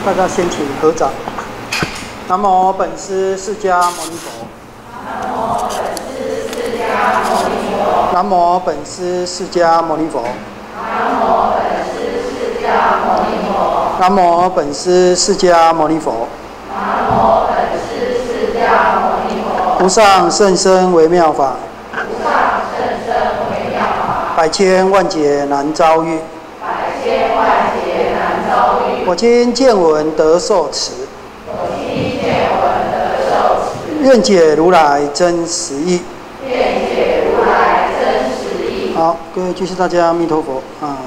大家先请合掌。南无本师释迦牟尼佛。南无本师释迦牟尼佛。南无本师释迦牟尼佛。无上甚深微妙法，百千万劫难遭遇。我今见闻得受持，愿解如来真实义。好，各位居士大家阿弥陀佛啊。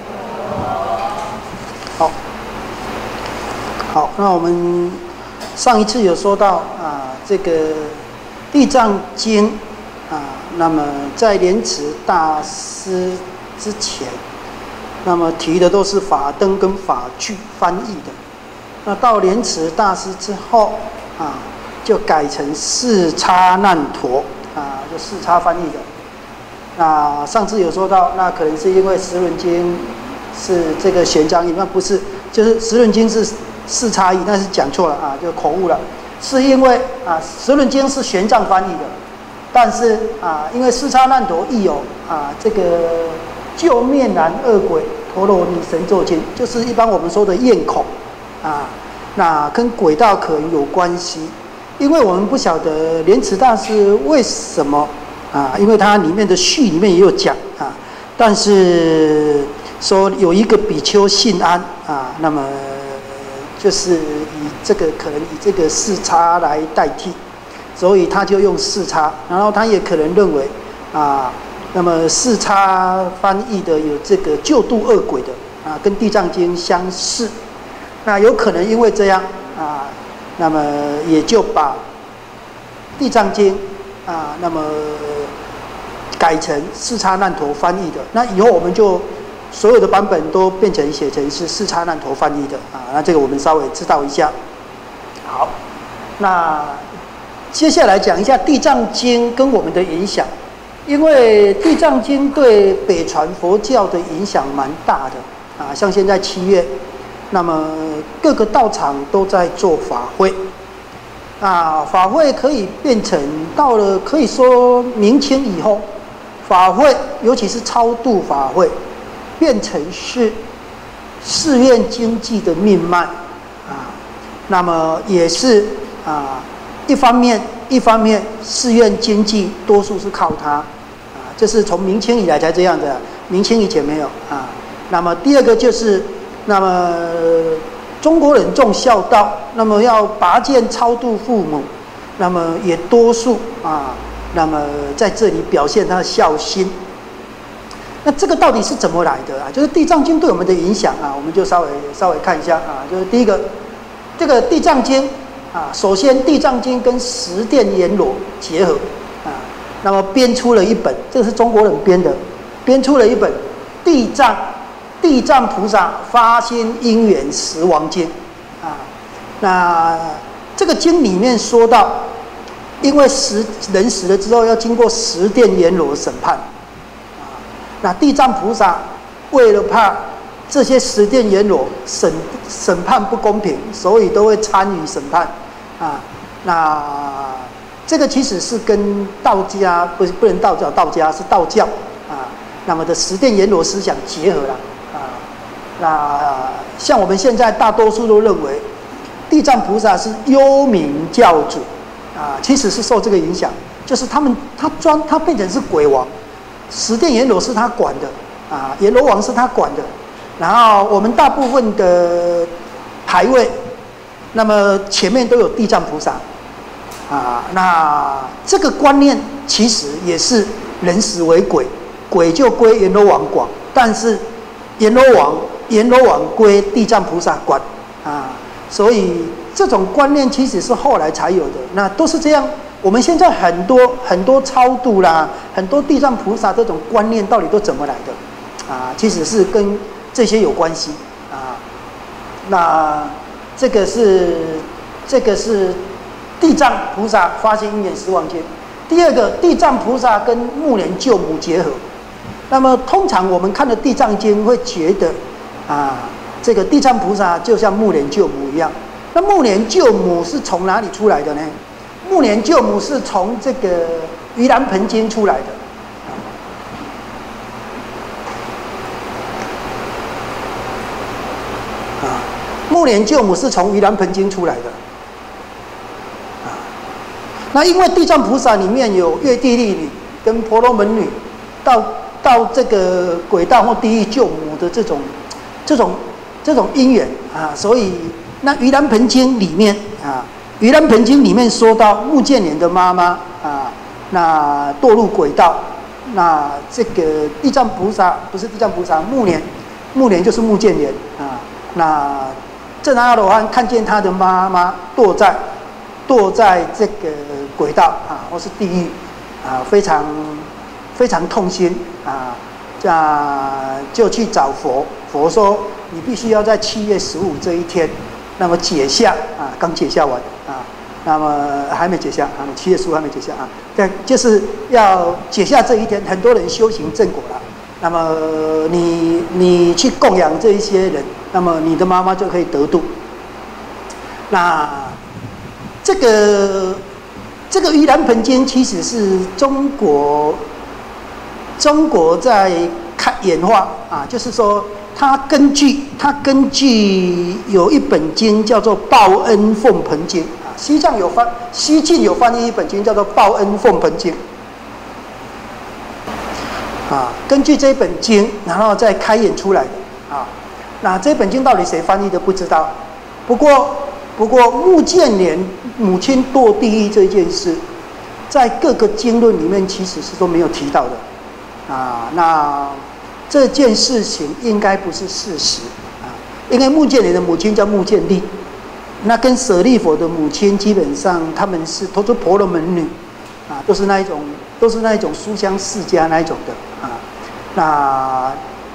好，那我们上一次有说到啊，这个《地藏经》啊，那么在莲池大师之前，那么提的都是法灯跟法句翻译的。那到莲池大师之后啊，就改成四叉难陀啊，就四叉翻译的。那上次有说到，那可能是因为十轮经是这个玄奘译，那不是，就是十轮经是四叉译，那是讲错了啊，就口误了。是因为啊，十轮经是玄奘翻译的，但是啊，因为四叉难陀亦有啊这个救灭难恶鬼陀罗尼神咒经，就是一般我们说的焰口啊，那跟鬼道可能有关系。因为我们不晓得莲池大师为什么啊，因为它里面的序里面也有讲啊，但是说有一个比丘姓安啊，那么就是以这个可能以这个四叉来代替，所以他就用四叉，然后他也可能认为啊，那么四叉翻译的有这个救度恶鬼的啊，跟地藏经相似，那有可能因为这样啊，那么也就把地藏经啊，那么改成四叉难陀翻译的。那以后我们就所有的版本都变成写成是四叉难陀翻译的啊，那这个我们稍微知道一下。好，那接下来讲一下《地藏经》跟我们的影响，因为《地藏经》对北传佛教的影响蛮大的啊，像现在7月，那么各个道场都在做法会，啊，法会可以变成到了可以说明清以后，法会尤其是超度法会，变成是寺院经济的命脉啊，那么也是啊，一方面寺院经济多数是靠它啊，这是从明清以来才这样的，明清以前没有啊。那么第二个就是，那么中国人重孝道，那么要拔剑超度父母，那么也多数啊，那么在这里表现他的孝心。那这个到底是怎么来的啊？就是《地藏经》对我们的影响啊，我们就稍微看一下啊。就是第一个，这个《地藏经》啊，首先《地藏经》跟十殿阎罗结合啊，那么编出了一本，这个是中国人编的，编出了一本地藏菩萨发心因缘十王经啊。那这个经里面说到，因为人死了之后要经过十殿阎罗审判。那地藏菩萨为了怕这些十殿阎罗审判不公平，所以都会参与审判啊。那这个其实是跟道家不能道家是道教啊，那么的十殿阎罗思想结合了啊。那像我们现在大多数都认为地藏菩萨是幽冥教主啊，其实是受这个影响，就是他变成是鬼王。十殿阎罗是他管的啊，阎罗王是他管的，然后我们大部分的牌位，那么前面都有地藏菩萨啊，那这个观念其实也是人死为鬼，鬼就归阎罗王管，但是阎罗王归地藏菩萨管啊，所以这种观念其实是后来才有的，那都是这样。我们现在很多超度啦，很多地藏菩萨这种观念到底都怎么来的啊？其实是跟这些有关系啊。那这个是地藏菩萨发心因缘十王经。第二个，地藏菩萨跟目连救母结合。那么通常我们看的地藏经会觉得啊， 这个地藏菩萨就像目连救母一样。那目连救母是从哪里出来的呢？目连救母是从这个《盂兰盆经》出来的。目连救母是从《盂兰盆经》出来的。那因为地藏菩萨里面有月地利女跟婆罗门女，到这个鬼道或地狱救母的这种因缘啊，所以那《盂兰盆经》里面啊，《盂兰盆经》里面说到目犍连的妈妈啊，那堕入鬼道，那这个地藏菩萨不是地藏菩萨，目连就是目犍连啊，那证阿罗汉看见他的妈妈堕在这个鬼道啊，或是地狱啊，非常痛心啊，就去找佛。佛说你必须要在7月15这一天，那么解夏啊，刚解夏完啊，那么还没解夏啊，7月15还没解夏啊，但就是要解夏这一天，很多人修行正果了。那么你去供养这一些人，那么你的妈妈就可以得度。那这个《盂兰盆经》其实是中国在演化啊，就是说它根据有一本经叫做《报恩奉盆经》啊，西晋有翻译一本经叫做《报恩奉盆经》。啊，根据这本经，然后再开演出来的啊。那这本经到底谁翻译的不知道。不过目犍连母亲堕地狱这件事，在各个经论里面其实是都没有提到的啊。那这件事情应该不是事实啊，因为目犍连的母亲叫目犍利，那跟舍利弗的母亲基本上他们都是婆罗门女啊，都是那一种书香世家那一种的啊。那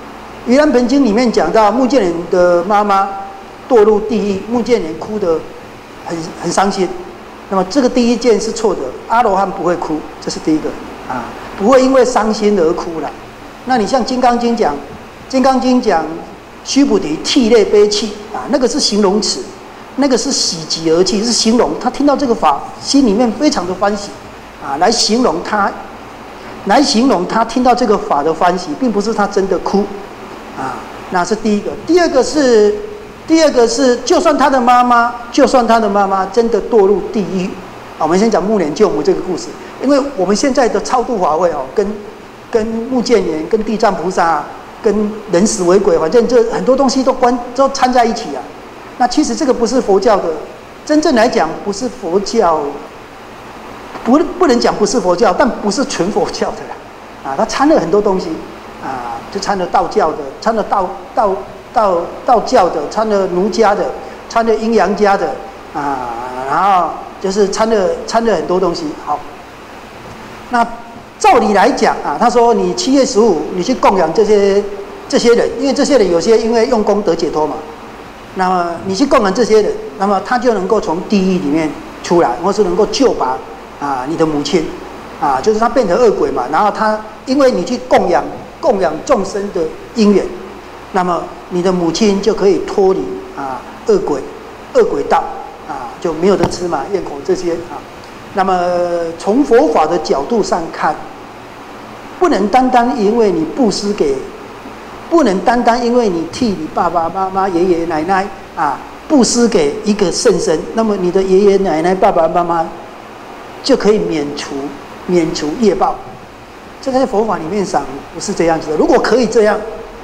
《盂兰盆经》里面讲到目犍连的妈妈堕入地狱，目犍连哭得很伤心。那么这个第一件是错的，阿罗汉不会哭，这是第一个啊，不会因为伤心而哭了。那你像《金刚经》讲须菩提涕泪悲泣啊，那个是形容词，那个是喜极而泣，是形容他听到这个法，心里面非常的欢喜啊，来形容他听到这个法的欢喜，并不是他真的哭啊。那是第一个。第二个是，就算他的妈妈真的堕入地狱啊，我们先讲目连救母这个故事，因为我们现在的超度法会哦，跟目犍连、跟地藏菩萨、跟人死为鬼，反正这很多东西都掺在一起啊。那其实这个不是佛教的，真正来讲不是佛教，不能讲不是佛教，但不是纯佛教的啦，啊，它掺了很多东西啊，就掺了道教的，掺了道教的，掺了儒家的，掺了阴阳家的啊，然后就是掺了很多东西。好，那照理来讲啊，他说你7月15你去供养这些人，因为这些人有些因为用功得解脱嘛，那么你去供养这些人，那么他就能够从地狱里面出来，或是能够救拔啊你的母亲啊，就是他变成恶鬼嘛，然后他因为你去供养众生的因缘，那么你的母亲就可以脱离啊恶鬼道啊，就没有得吃嘛，咽口这些啊。那么从佛法的角度上看，不能单单因为你布施给，不能单单因为你替你爸爸妈妈、爷爷奶奶啊布施给一个圣身，那么你的爷爷奶奶、爸爸妈妈就可以免除业报。这个在佛法里面上不是这样子的。如果可以这样，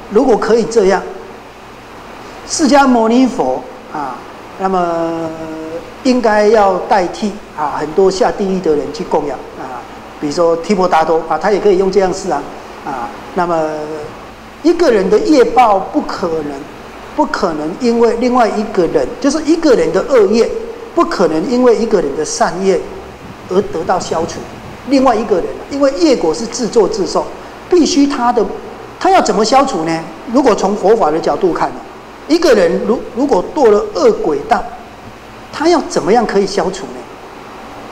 释迦牟尼佛啊，那么应该要代替啊很多下地狱的人去供养啊，比如说提婆达多啊，他也可以用这样事啊。那么一个人的业报不可能因为另外一个人，就是一个人的恶业，不可能因为一个人的善业而得到消除。另外一个人，因为业果是自作自受，必须他要怎么消除呢？如果从佛法的角度看，一个人如果堕了恶鬼道，他要怎么样可以消除呢？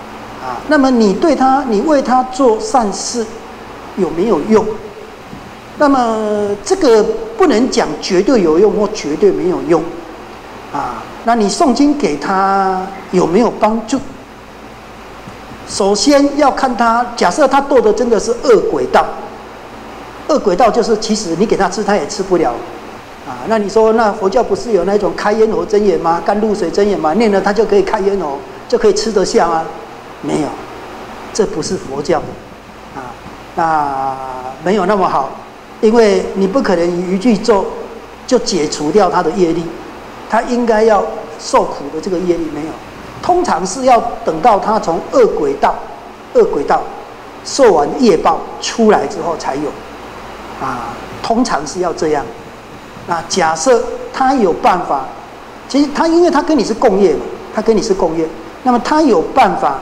那么你为他做善事有没有用？ 那么这个不能讲绝对有用或绝对没有用啊。那你诵经给他有没有帮助？首先要看他，假设他堕的真的是恶鬼道，恶鬼道就是其实你给他吃他也吃不了啊。那你说那佛教不是有那种开咽喉真言吗？甘露水真言吗？念了他就可以开咽喉，就可以吃得下吗？没有，这不是佛教的啊。那没有那么好，因为你不可能一句咒就解除掉他的业力，他应该要受苦的这个业力没有。通常是要等到他从恶鬼道受完业报出来之后才有，啊，通常是要这样。那假设他有办法，其实他因为他跟你是共业嘛，那么他有办法，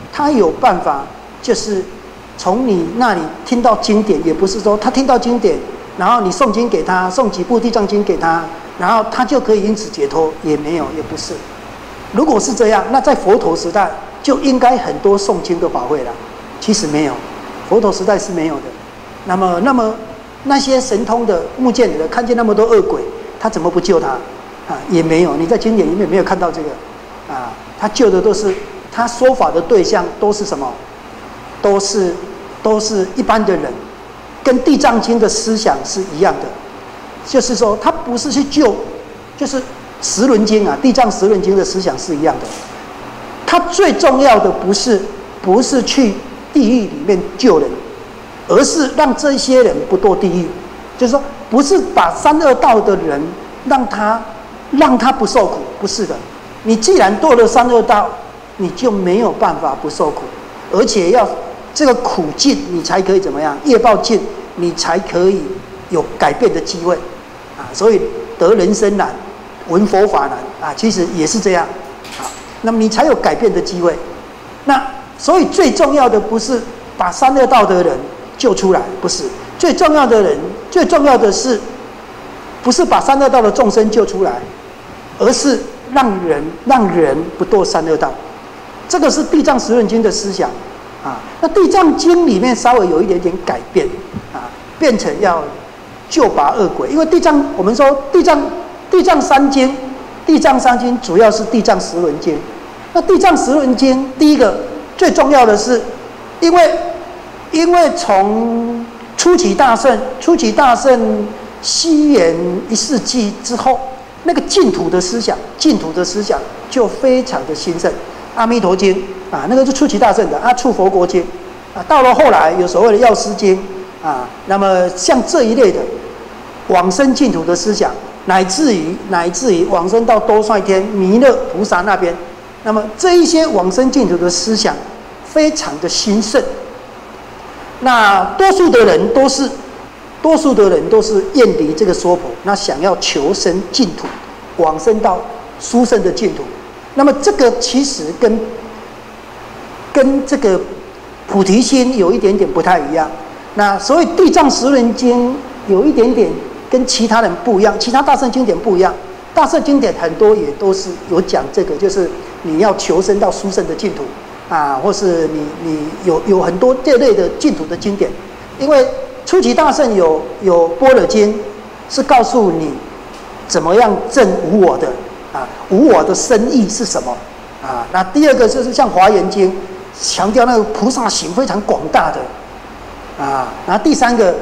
就是从你那里听到经典，也不是说他听到经典，然后你诵经给他，诵几部地藏经给他，然后他就可以因此解脱，也没有，也不是。如果是这样，那在佛陀时代就应该很多诵经的法会了。其实没有，佛陀时代是没有的。那么那些神通的目犍连的看见那么多恶鬼，他怎么不救他啊？也没有，你在经典里面没有看到这个啊。他救的都是他说法的对象都是什么？都是一般的人，跟地藏经的思想是一样的，就是说他不是去救，就是十轮经啊，地藏十轮经的思想是一样的。他最重要的不是去地狱里面救人，而是让这些人不堕地狱。就是说，不是把三恶道的人让他不受苦，不是的。你既然堕了三恶道，你就没有办法不受苦，而且要这个苦尽，你才可以怎么样？业报尽，你才可以有改变的机会啊。所以得人生难，闻佛法难啊，其实也是这样啊。那么你才有改变的机会。那所以最重要的不是把三恶道的人救出来，不是最重要的是不是把三恶道的众生救出来，而是让人不堕三恶道。这个是地藏十轮经的思想啊。那地藏经里面稍微有一点点改变啊，变成要救拔恶鬼，因为我们说地藏三经主要是地藏十轮经。那地藏十轮经第一个最重要的是，因为从初期大圣西元1世纪之后，那个净土的思想就非常的兴盛。阿弥陀经啊，那个是初期大圣的啊，处佛国经啊，到了后来有所谓的药师经啊，那么像这一类的往生净土的思想，乃至于往生到兜率天弥勒菩萨那边，那么这一些往生净土的思想非常的兴盛。那多数的人都是厌离这个娑婆，那想要求生净土，往生到殊胜的净土。那么这个其实跟这个菩提心有一点点不太一样。那所以地藏十轮经有一点点跟其他人不一样，其他大圣经典不一样。大圣经典很多也都是有讲这个，就是你要求生到殊胜的净土啊，或是你有很多这类的净土的经典。因为初期大圣有般若经，是告诉你怎么样证无我的啊，无我的深意是什么啊？那第二个就是像华严经，强调那个菩萨行非常广大的啊。然后第三个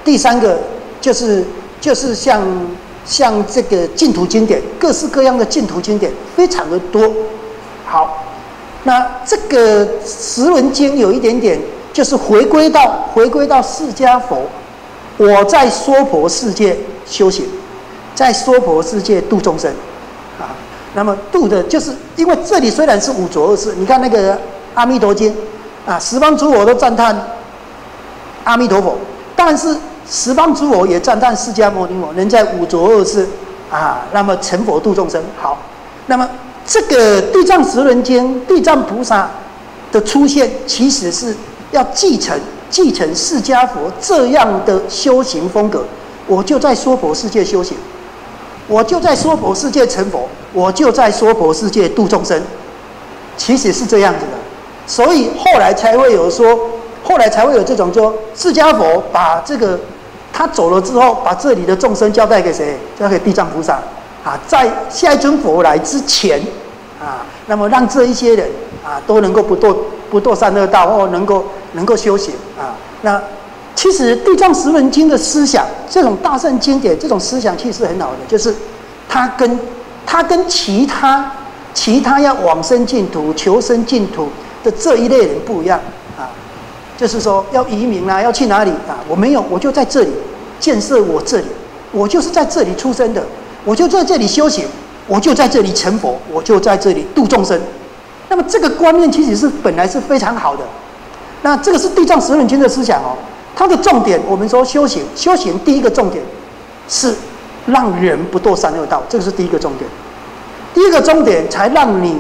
就是像这个净土经典，各式各样的净土经典非常的多。好，那这个十轮经有一点点就是回归到释迦佛，我在娑婆世界修行，在娑婆世界度众生啊。那么度的就是因为这里虽然是五浊恶世，你看那个阿弥陀经啊，十方诸佛都赞叹阿弥陀佛，但是十方诸佛也赞叹释迦牟尼佛能在五浊恶世啊，那么成佛度众生。好，那么这个地藏十轮经，地藏菩萨的出现，其实是要继承释迦佛这样的修行风格。我就在娑婆世界修行，我就在娑婆世界成佛，我就在娑婆世界度众生，其实是这样子的。所以后来才会有这种说，释迦佛把这个他走了之后，把这里的众生交代给谁？交给地藏菩萨啊，在下一尊佛来之前啊，那么让这一些人啊都能够不堕三恶道，或能够修行啊。那其实《地藏十轮经》的思想，这种大乘经典这种思想其实很好的，就是它跟其他要往生净土、求生净土的这一类人不一样啊。就是说要移民啦，要去哪里啊？我没有，我就在这里建设我这里，我就是在这里出生的，我就在这里修行，我就在这里成佛，我就在这里度众生。那么这个观念其实本来是非常好的。那这个是《地藏十轮经》的思想哦。它的重点，我们说修行第一个重点是让人不堕三恶道，这个是第一个重点。第一个重点才让你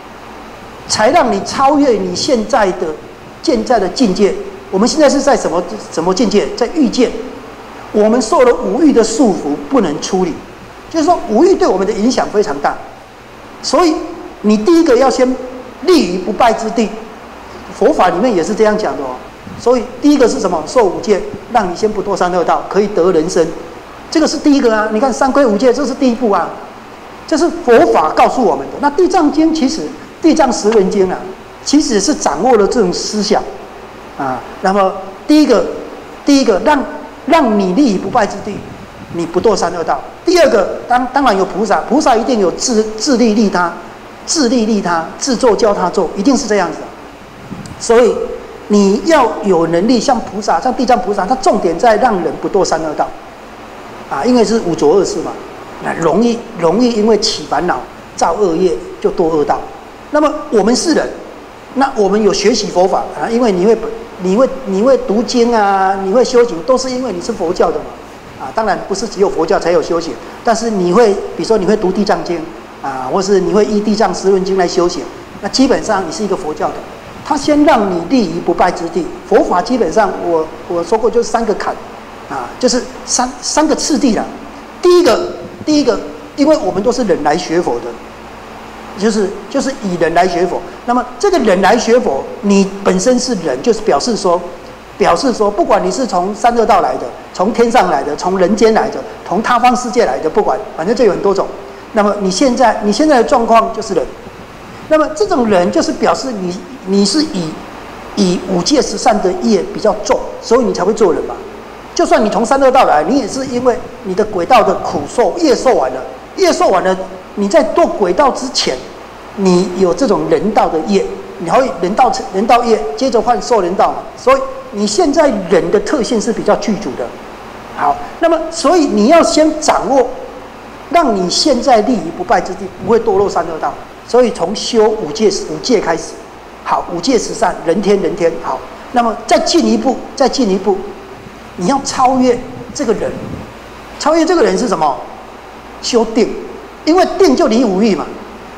超越你现在的境界。我们现在是在什么境界？在欲界。我们受了五欲的束缚，不能出离，就是说五欲对我们的影响非常大。所以你第一个要先立于不败之地。佛法里面也是这样讲的哦。所以第一个是什么？受五戒，让你先不堕三恶道，可以得人身，这个是第一个啊。你看三规五戒，这是第一步啊，这是佛法告诉我们的。那《地藏经》其实《地藏十轮经》啊，其实是掌握了这种思想啊。那么第一个让你立于不败之地，你不堕三恶道。第二个当然有菩萨一定有自利利他，自作教他做，一定是这样子的。所以你要有能力，像地藏菩萨，他重点在让人不堕三恶道，啊，因为是五浊恶世嘛，那容易因为起烦恼、造恶业就堕恶道。那么我们是人，那我们有学习佛法啊，因为你会读经啊，你会修行，都是因为你是佛教的嘛，啊，当然不是只有佛教才有修行，但是比如说你会读地藏经啊，或是你会依地藏十轮经来修行，那基本上你是一个佛教的。他先让你立于不败之地。佛法基本上我说过就是三个坎，啊，就是三个次第啦。第一个，因为我们都是人来学佛的，就是以人来学佛。那么这个人来学佛，你本身是人，就是表示说，不管你是从三恶道来的，从天上来的，从人间来的，从他方世界来的，不管，反正就有很多种。那么你现在的状况就是人。那么这种人就是表示你是以五戒十善的业比较重，所以你才会做人嘛。就算你从三恶道来，你也是因为你的轨道的苦受业受完了，你在堕轨道之前，你有这种人道的业，你还会人道业，接着换受人道嘛。所以你现在人的特性是比较具足的。好，那么所以你要先掌握，让你现在立于不败之地，不会堕落三恶道。所以从修五戒开始，好，五戒十善，人天，好，那么再进一步，你要超越这个人，是什么？修定，因为定就离五欲嘛，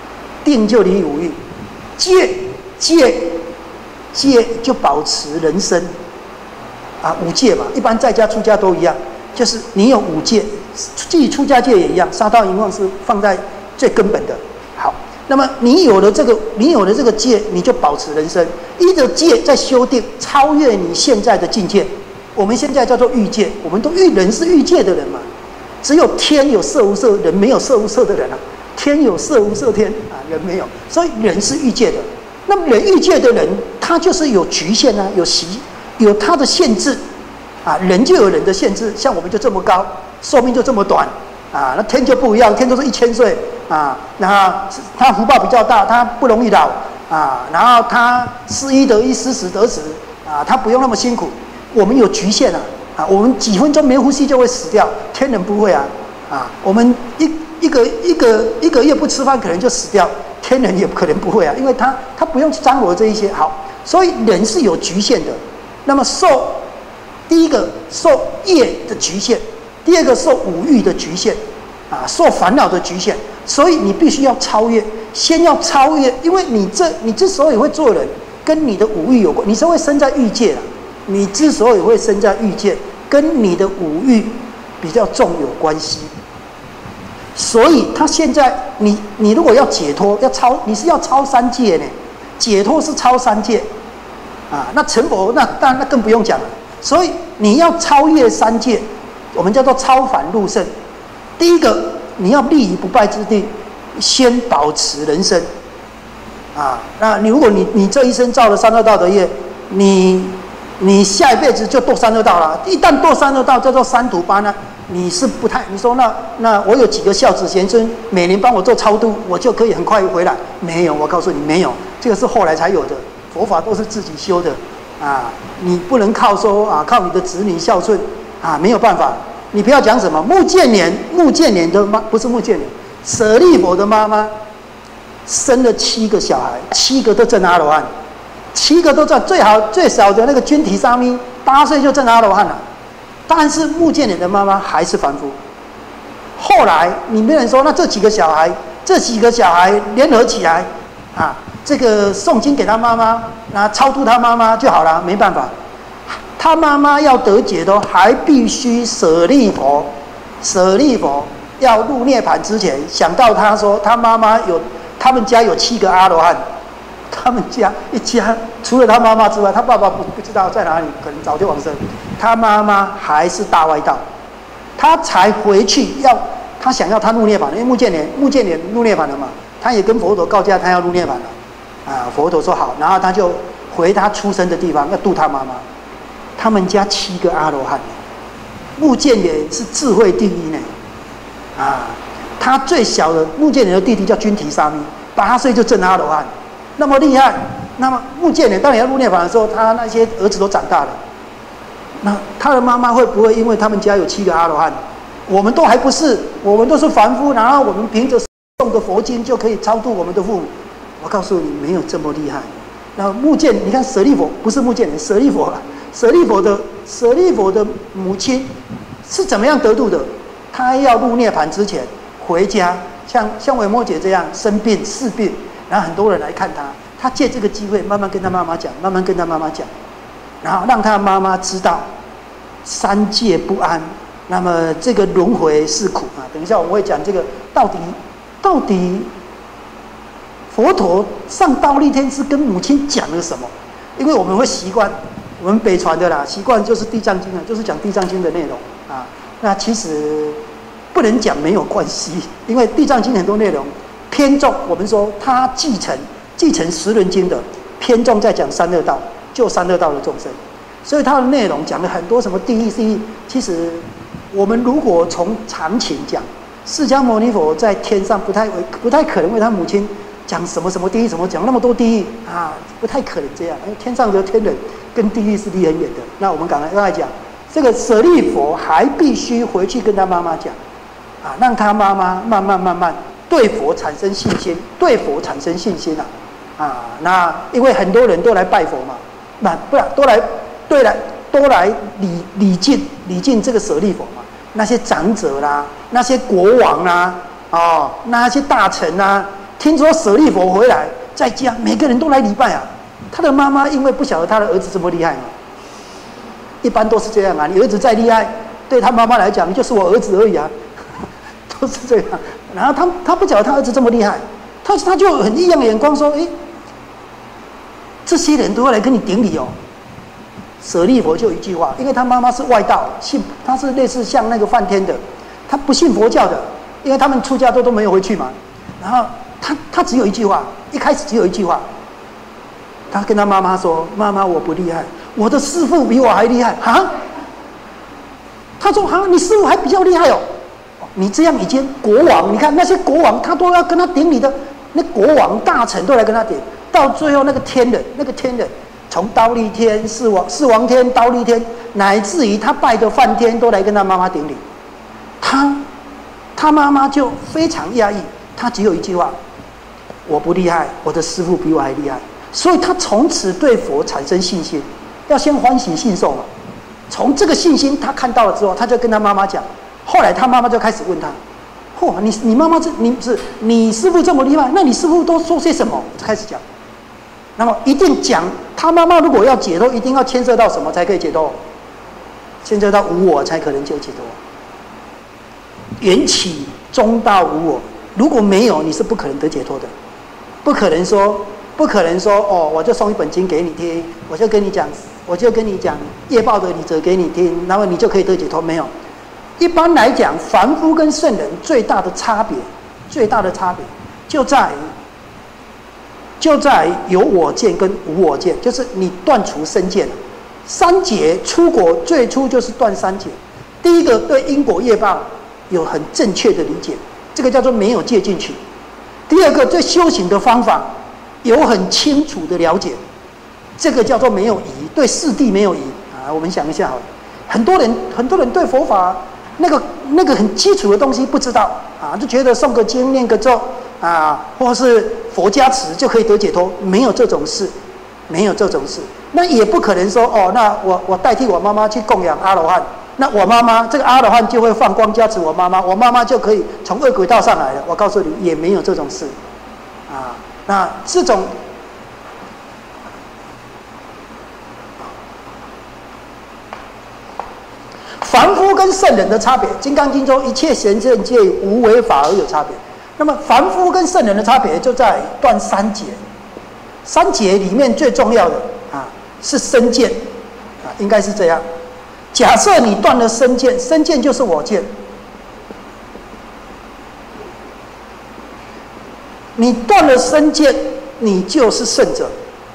戒就保持人身，啊，五戒嘛，一般在家出家都一样，就是你有五戒，即出家戒也一样，杀盗淫妄是放在最根本的。好。那么你有了这个戒，你就保持人身，依着戒在修定，超越你现在的境界。我们现在叫做欲界，我们都人是欲界的人嘛，只有天有色无色，人没有色无色的人啊，天有色无色天啊，人没有，所以人是欲界的。那么人欲界的人，他就是有局限啊，有他的限制啊，人就有人的限制，像我们就这么高，寿命就这么短。啊，那天就不一样，天都是1000岁啊，然后他福报比较大，他不容易老啊，然后他失一得一，失时得时啊，他不用那么辛苦。我们有局限啊，我们几分钟没呼吸就会死掉，天人不会啊，我们一个月不吃饭可能就死掉，天人也可能不会啊，因为他不用去张罗这一些。好，所以人是有局限的。那么第一个受业的局限。第二个受五欲的局限，啊，受烦恼的局限，所以你必须要超越，先要超越，因为你之所以会做人，跟你的五欲有关，你是会生在欲界啦，你之所以会生在欲界，跟你的五欲比较重有关系。所以他现在你如果要解脱，你是要超三界呢，解脱是超三界，啊，那成佛那当然那更不用讲了。所以你要超越三界。 我们叫做超凡入圣。第一个，你要立于不败之地，先保持人生。那如果你这一生造了三恶道的业，你下一辈子就堕三恶道了。一旦堕三恶道，叫做三途八难。你是不太，你说那我有几个孝子贤孙，每年帮我做超度，我就可以很快回来？没有，我告诉你没有，这个是后来才有的。佛法都是自己修的你不能靠说靠你的子女孝顺没有办法。你不要讲什么目犍连的妈不是目犍连，舍利弗的妈妈生了7个小孩，7个都证阿罗汉，7个都在最少的那个君提沙弥8岁就证阿罗汉了。但是目犍连的妈妈还是凡夫。后来你没人说，那这几个小孩联合起来这个诵经给他妈妈，超度他妈妈就好了，没办法。他妈妈要得解脱，还必须舍利弗要入涅盘之前，想到他说他们家有7个阿罗汉，他们家一家除了他妈妈之外，他爸爸不知道在哪里，可能早就往生。他妈妈还是大歪道，他才回去他想要他入涅盘，因为目犍连入涅盘了嘛，他也跟佛陀告假，他要入涅盘了佛陀说好，然后他就回他出生的地方要度他妈妈。他们家7个阿罗汉，目犍连是智慧第一呢他最小的目犍连的弟弟叫君提沙弥，8岁就证阿罗汉，那么厉害。那么目犍连当你要入涅盘的时候，他那些儿子都长大了。那他的妈妈会不会因为他们家有7个阿罗汉，我们都还不是，我们都是凡夫，然后我们凭着诵个佛经就可以超度我们的父母？我告诉你，没有这么厉害。那你看舍利弗不是目犍连，舍利弗的母亲是怎么样得度的？他要入涅盘之前回家，像维摩诘这样生病视病，然后很多人来看他，他借这个机会慢慢跟他妈妈讲，然后让他妈妈知道三界不安，那么这个轮回是苦等一下我们会讲这个到底佛陀上忉利天是跟母亲讲了什么？因为我们会习惯。我们北传的习惯就是地藏经就是讲地藏经的内容那其实不能讲没有关系，因为地藏经很多内容偏重，我们说它继承10轮经的偏重在讲三恶道，救三恶道的众生，所以它的内容讲了很多什么地狱。其实我们如果从常情讲，释迦牟尼佛在天上不太可能为他母亲讲什么地狱，怎么讲那么多地狱不太可能这样，因为天上的天人跟地狱是离很远的。那我们刚才讲，这个舍利弗还必须回去跟他妈妈讲让他妈妈慢慢对佛产生信心，那因为很多人都来拜佛嘛，不然都来礼敬这个舍利弗嘛，那些长者啦，那些国王啦，那些大臣啦，听说舍利弗回来在家，每个人都来礼拜他的妈妈因为不晓得他的儿子这么厉害嘛，一般都是这样你儿子再厉害，对他妈妈来讲就是我儿子而已都是这样。然后他不晓得他儿子这么厉害，他就很异样的眼光说：这些人都要来跟你顶礼舍利弗就一句话，因为他妈妈是外道，他是类似像那个梵天的，他不信佛教的，因为他们出家都没有回去嘛。然后他只有一句话，一开始只有一句话。他跟他妈妈说：“妈妈，我不厉害，我的师父比我还厉害他说：“你师父还比较厉害你这样已经国王，你看那些国王，他都要跟他顶礼的，那国王大臣都来跟他顶，到最后那个天人，从忉利天、四王天、忉利天，乃至于他拜的梵天，都来跟他妈妈顶礼。他妈妈就非常压抑，他只有一句话：我不厉害，我的师父比我还厉害。”所以他从此对佛产生信心，要先欢喜信受嘛。从这个信心他看到了之后，他就跟他妈妈讲。后来他妈妈就开始问他：你妈妈你师父这么厉害，那你师父都说些什么？开始讲。那么一定讲，他妈妈如果要解脱，一定要牵涉到什么才可以解脱？牵涉到无我才可能就解脱。缘起中道无我，如果没有，你是不可能得解脱的。不可能说我就送一本经给你听，我就跟你讲业报的理则给你听，然后你就可以得解脱。没有， 一般来讲，凡夫跟圣人最大的差别就在于有我见跟无我见，就是你断除身见了。三劫出国最初就是断三劫。第一个对因果业报有很正确的理解，这个叫做没有借进去。第二个对修行的方法有很清楚的了解，这个叫做没有疑，对四谛没有疑啊。我们想一下好了，很多人对佛法那个很基础的东西不知道啊，就觉得诵个经念个咒啊，或是佛加持就可以得解脱，没有这种事，没有这种事。那也不可能说哦，那我代替我妈妈去供养阿罗汉，那我妈妈这个阿罗汉就会放光加持我妈妈，我妈妈就可以从恶鬼道上来了。我告诉你，也没有这种事啊。那这种凡夫跟圣人的差别，《金刚经》中一切贤圣皆以无为法而有差别。那么凡夫跟圣人的差别就在断三劫。三劫里面最重要的啊是身见啊，应该是这样。假设你断了身见，身见就是我见。你断了身见，你就是圣者，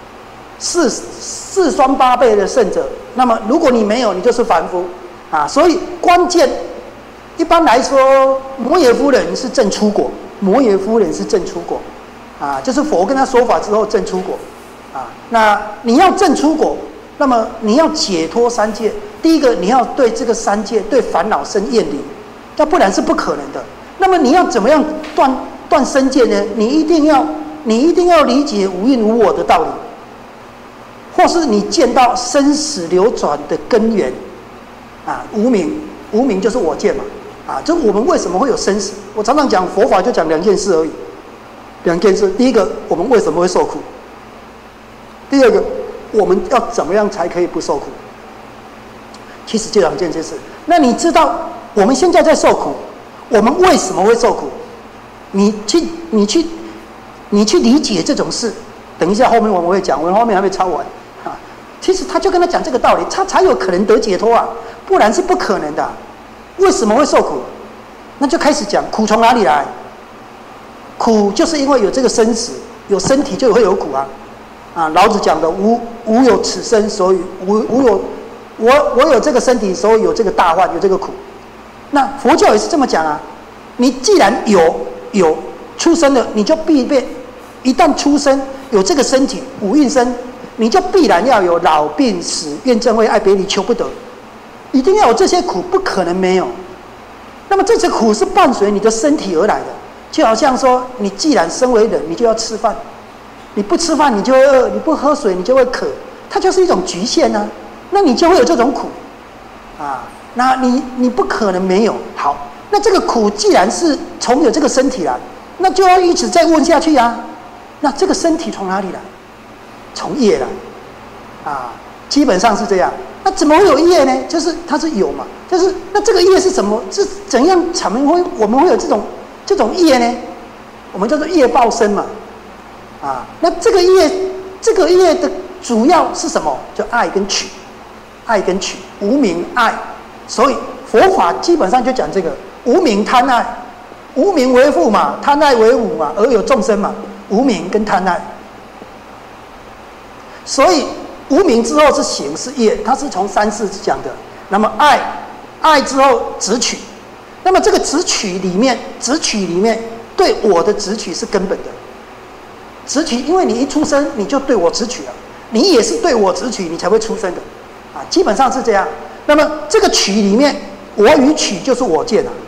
四双八倍的圣者。那么如果你没有，你就是凡夫啊。所以关键，一般来说，摩耶夫人是正出果，摩耶夫人是正出果，啊，就是佛跟他说法之后正出果，啊，那你要正出果，那么你要解脱三界。第一个，你要对这个三界对烦恼生厌离，要不然是不可能的。那么你要怎么样断身界呢？你一定要理解无因无我的道理，或是你见到生死流转的根源，啊，无明就是我见嘛，啊，就我们为什么会有生死？我常常讲佛法就讲两件事而已，两件事。第一个，我们为什么会受苦？第二个，我们要怎么样才可以不受苦？其实就两件事。那你知道我们现在在受苦，我们为什么会受苦？你去理解这种事。等一下后面我们会讲，我们后面还没抄完啊。其实他就跟他讲这个道理，他才有可能得解脱啊，不然是不可能的啊。为什么会受苦？那就开始讲苦从哪里来？苦就是因为有这个生死，有身体就会有苦啊。啊，老子讲的无有此身，所以我有这个身体，所以有这个大患，有这个苦。那佛教也是这么讲啊。你既然有出生了，你就必备，一旦出生有这个身体五蕴身，你就必然要有老病死、怨憎会、爱别离、求不得，一定要有这些苦，不可能没有。那么这些苦是伴随你的身体而来的，就好像说，你既然身为人，你就要吃饭，你不吃饭你就会饿，你不喝水你就会渴，它就是一种局限啊。那你就会有这种苦啊，那你不可能没有。好，那这个苦既然是从有这个身体来，那就要一直再问下去啊。那这个身体从哪里来？从业来啊，基本上是这样。那怎么会有业呢？就是它是有嘛，就是那这个业是什么？是怎样我们会有这种业呢？我们叫做业报身嘛，啊，那这个业的主要是什么？就爱跟取，爱跟取，无明爱。所以佛法基本上就讲这个无明贪爱，无明为父嘛，贪爱为母嘛，而有众生嘛，无明跟贪爱。所以无明之后是行是业，它是从三世讲的。那么爱之后执取，那么这个执取里面对我的执取是根本的。执取，因为你一出生你就对我执取了，你也是对我执取，你才会出生的，啊，基本上是这样。那么这个取里面，我与取就是我见啊。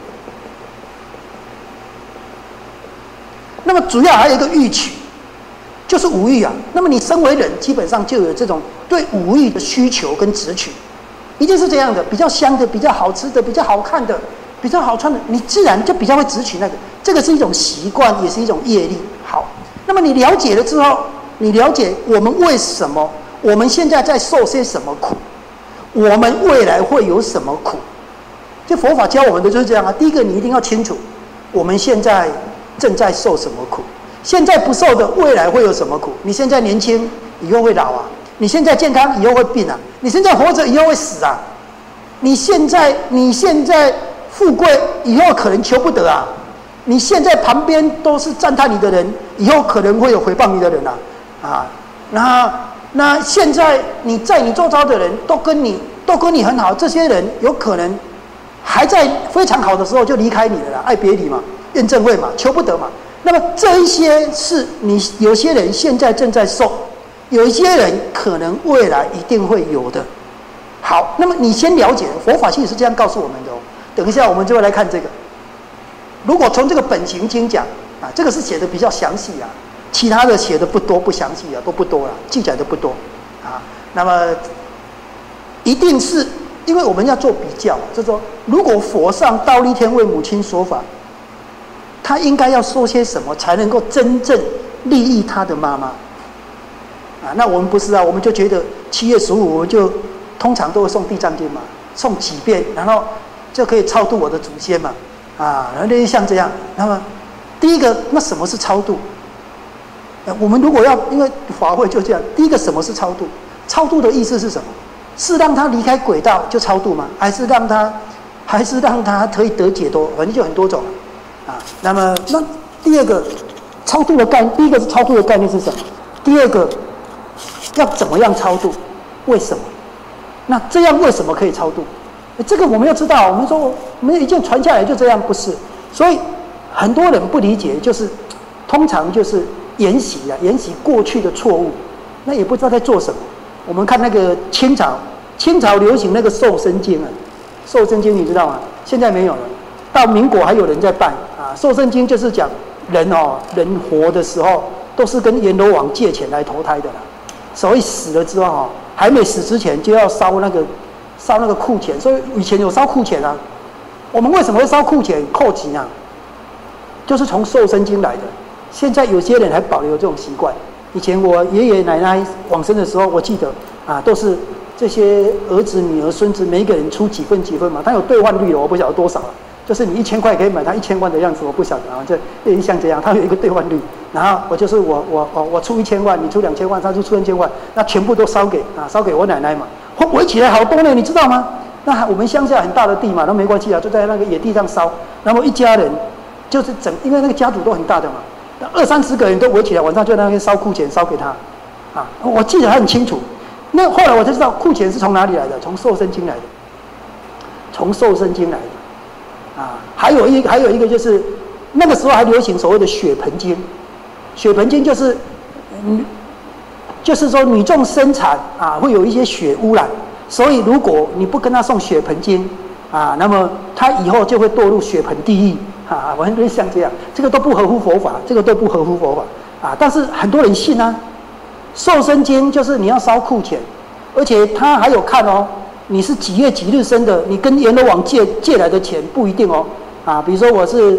那么主要还有一个欲取，就是五欲啊。那么你身为人，基本上就有这种对五欲的需求跟执取，一定是这样的。比较香的、比较好吃的、比较好看的、比较好穿的，你自然就比较会执取那个。这个是一种习惯，也是一种业力。好，那么你了解了之后，你了解我们为什么我们现在在受些什么苦，我们未来会有什么苦。就佛法教我们的就是这样啊。第一个，你一定要清楚我们现在正在受什么苦，现在不受的未来会有什么苦。你现在年轻，以后会老啊；你现在健康，以后会病啊；你现在活着，以后会死啊。你现在富贵以后可能求不得啊。你现在旁边都是赞叹你的人，以后可能会有诽谤你的人啊。那现在你在你周遭的人都跟你很好，这些人有可能还在非常好的时候就离开你了啦，爱别离嘛，怨憎会嘛，求不得嘛。那么这一些是你有些人现在正在受，有一些人可能未来一定会有的。好，那么你先了解佛法其实是这样告诉我们的哦。等一下我们就会来看这个。如果从这个本行经讲啊，这个是写的比较详细啊，其他的写的不多不详细啊，都不多了，记载的不多啊。那么一定是因为我们要做比较，就是说，如果佛上倒立天为母亲说法，他应该要说些什么才能够真正利益他的妈妈啊？那我们不是啊，我们就觉得7月15我们就通常都会诵地藏经嘛，诵几遍，然后就可以超度我的祖先嘛。啊，然后类似像这样，那么第一个，那什么是超度？我们如果要，因为法会就这样，第一个什么是超度？超度的意思是什么？是让他离开轨道就超度吗？还是让他可以得解脱？反正就很多种啊。那么那第二个超度的概念，第一个是超度的概念是什么？第二个要怎么样超度？为什么？那这样为什么可以超度？这个我们要知道，我们说我们一件传下来就这样，不是？所以很多人不理解，就是通常就是沿袭过去的错误，那也不知道在做什么。我们看那个清朝流行那个瘦身经啊，瘦身经你知道吗？现在没有了，到民国还有人在办啊。瘦身经就是讲人活的时候都是跟阎罗王借钱来投胎的啦，所以死了之后还没死之前就要烧那个库钱，所以以前有烧库钱啊。我们为什么会烧库钱扣钱啊？就是从瘦身经来的。现在有些人还保留这种习惯。以前我爷爷奶奶往生的时候，我记得啊，都是这些儿子、女儿、孙子，每一个人出几份嘛。他有兑换率的，我不晓得多少了。就是你1000块可以买他1000万的样子，我不晓得啊。这像这样，他有一个兑换率。然后我出1000万，你出2000万，他就出1000万，那全部都烧给我奶奶嘛。围起来好多呢，你知道吗？那我们乡下很大的地嘛，那没关系啊，就在那个野地上烧。然后一家人就是因为那个家族都很大的嘛，那20-30个人都围起来，晚上就在那边烧库钱烧给他，啊，我记得很清楚。那后来我才知道库钱是从哪里来的，从瘦身经来的，从瘦身经来的，啊，还有一个就是那个时候还流行所谓的血盆经，血盆经就是说女众生产啊会有一些血污染，所以如果你不跟她送血盆经啊，那么她以后就会堕入血盆地狱啊，完全像这样，这个都不合乎佛法，啊。但是很多人信啊，瘦身经就是你要烧库钱，而且他还有看哦，你是几月几日生的，你跟阎罗王借来的钱不一定哦啊，比如说我是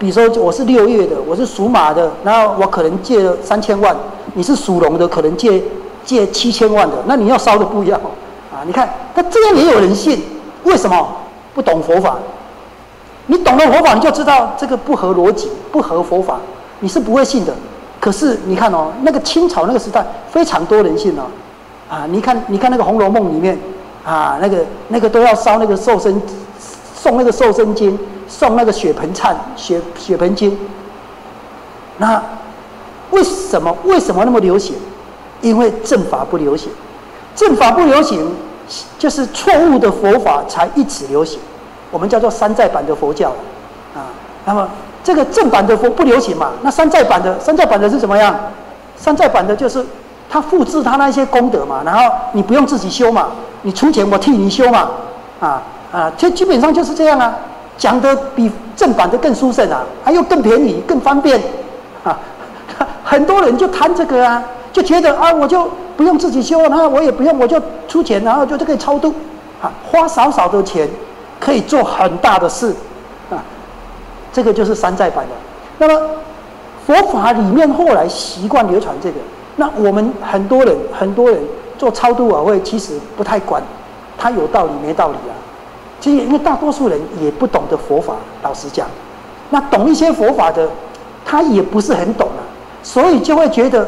6月的，我是属马的，然后我可能借了3000万。你是属龙的，可能借7000万的，那你要烧的不一样哦，啊！你看，那这样也有人信，为什么？不懂佛法。你懂了佛法，你就知道这个不合逻辑，不合佛法，你是不会信的。可是你看哦，那个清朝那个时代，非常多人信哦，啊！你看那个《红楼梦》里面啊，那个都要烧那个送那个瘦身经，送那个血盆经，那。为什么那么流行？因为正法不流行，正法不流行，就是错误的佛法才一直流行。我们叫做山寨版的佛教啊。那么这个正版的佛不流行嘛？那山寨版的是怎么样？山寨版的就是他复制他那些功德嘛，然后你不用自己修嘛，你出钱我替你修嘛，这基本上就是这样啊。讲的比正版的更殊胜啊，还有更便宜、更方便啊。很多人就贪这个啊，就觉得啊，我就不用自己修，然后我也不用，我就出钱，然后就可以超度，啊，花少少的钱可以做很大的事，啊，这个就是山寨版的。那么佛法里面后来习惯流传这个，那我们很多人做超度法会，其实不太管他有道理没道理啊。其实因为大多数人也不懂得佛法，老实讲，那懂一些佛法的，他也不是很懂啊。所以就会觉得，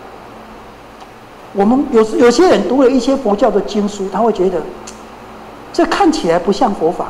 我们有些人读了一些佛教的经书，他会觉得，这看起来不像佛法，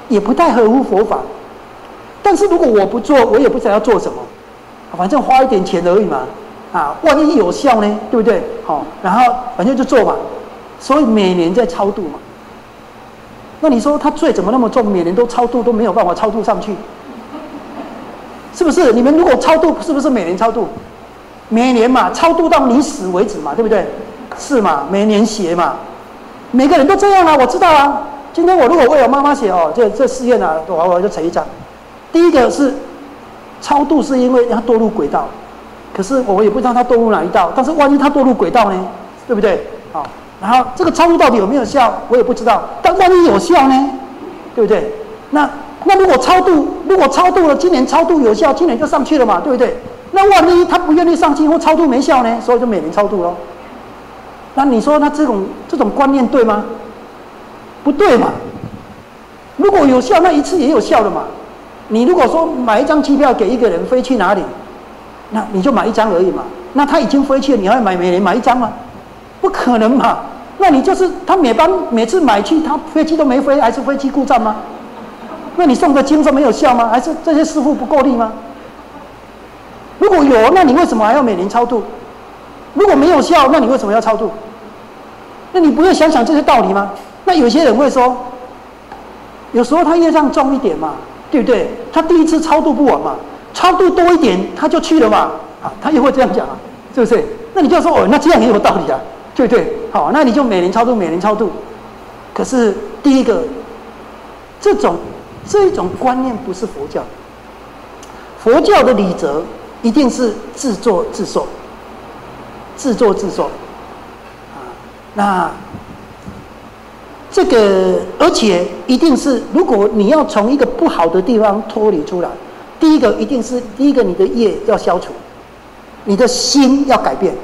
也不太合乎佛法。但是如果我不做，我也不知道要做什么，反正花一点钱而已嘛，万一有效呢，对不对？然后反正就做嘛，所以每年在超度嘛。那你说他罪怎么那么重？每年都超度都没有办法超度上去，是不是？你们如果超度，是不是每年超度？每年嘛，超度到你死为止嘛，对不对？是嘛？每年写嘛，每个人都这样啊，我知道啊。今天我如果为我妈妈写这誓愿啊，我就成一张。第一个是超度，是因为他堕入轨道，可是我也不知道他堕入哪一道。但是万一他堕入轨道呢，对不对？然后这个超度到底有没有效，我也不知道。但万一有效呢，对不对？那如果超度了，今年超度有效，今年就上去了嘛，对不对？那万一他不愿意上去或超度没效呢，所以就每年超度咯。那你说那这种观念对吗？不对嘛。如果有效，那一次也有效的嘛。你如果说买一张机票给一个人飞去哪里，那你就买一张而已嘛。那他已经飞去了，你还每年买一张吗？不可能嘛。那你就是他每次买去，他飞机都没飞，还是飞机故障吗？那你送的经就没有效吗？还是这些师父不够力吗？如果有，那你为什么还要每年超度？如果没有效，那你为什么要超度？那你不会想想这些道理吗？那有些人会说，有时候他业障重一点嘛，对不对？他第一次超度不完嘛，超度多一点他就去了嘛，他也会这样讲啊，是不是？那你就说那这样也有道理啊，对不对？好，那你就每年超度，每年超度。可是第一个，这种观念不是佛教。佛教的理则一定是自作自受，自作自受。那这个而且一定是，如果你要从一个不好的地方脱离出来，第一个你的业要消除，你的心要改变。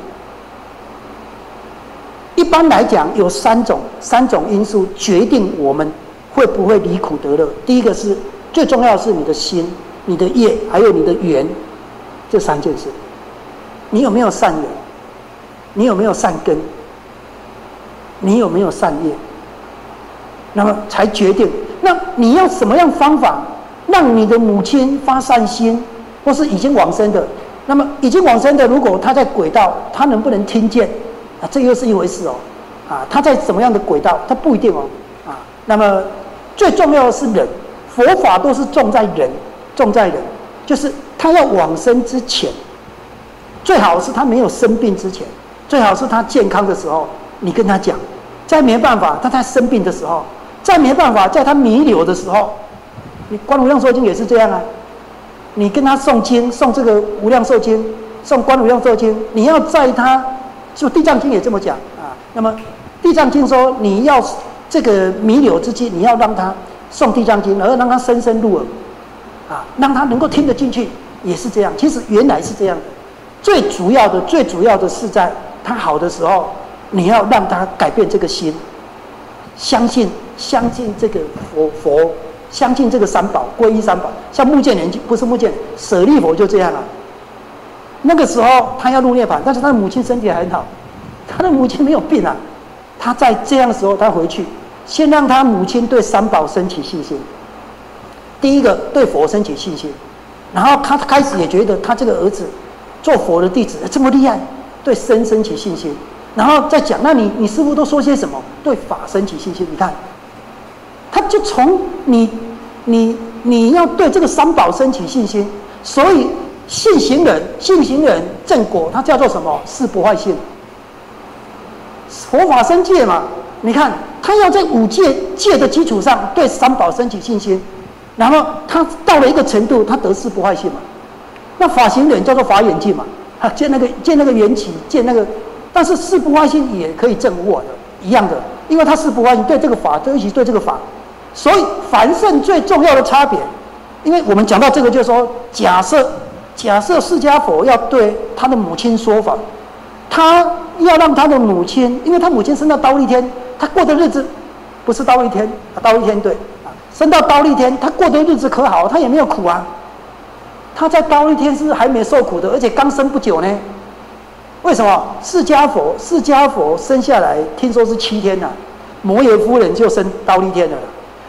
一般来讲，有三种因素决定我们会不会离苦得乐。第一个是最重要的是你的心、你的业，还有你的缘，这三件事。你有没有善缘？你有没有善根？你有没有善业？那么才决定。那你要什么样方法让你的母亲发善心，或是已经往生的？那么已经往生的，如果他在轨道，他能不能听见？这又是一回事哦。他在什么样的轨道，他不一定哦。那么最重要的是人，佛法都是重在人，就是他要往生之前，最好是他没有生病之前，最好是他健康的时候，你跟他讲。再没办法，他生病的时候，再没办法，在他弥留的时候，你观无量寿经也是这样啊。你跟他诵经，诵这个无量寿经，诵观无量寿经，你要在他，就地藏经也这么讲啊。那么地藏经说，你要这个弥留之际，你要让他诵地藏经，而让他深深入耳，让他能够听得进去，也是这样。其实原来是这样的。最主要的是在他好的时候。你要让他改变这个心，相信这个佛，相信这个三宝，皈依三宝。像目犍连不是目犍，舍利佛就这样了。那个时候他要入涅槃，但是他的母亲身体还很好，他的母亲没有病啊。他在这样的时候，他回去，先让他母亲对三宝升起信心。第一个对佛升起信心，然后他开始也觉得他这个儿子做佛的弟子这么厉害，对身升起信心。然后再讲，那你师父都说些什么？对法升起信心。你看，他就从你要对这个三宝升起信心，所以信行人正果，它叫做什么？是不坏信。佛法生戒嘛，你看他要在五戒的基础上对三宝升起信心，然后他到了一个程度，他得是不坏信嘛。那法行人叫做法眼净嘛，见那个缘起，见那个。但是事不坏心也可以证无我的，一样的，因为他事不坏心对这个法，就一起对这个法，所以凡圣最重要的差别，因为我们讲到这个，就是说，假设释迦佛要对他的母亲说法，他要让他的母亲，因为他母亲生到忉利天，他过的日子不是忉利天，忉利天对，生到忉利天，他过的日子可好，他也没有苦啊，他在忉利天是还没受苦的，而且刚生不久呢。为什么释迦佛生下来，听说是7天呐，摩耶夫人就生忉利天了。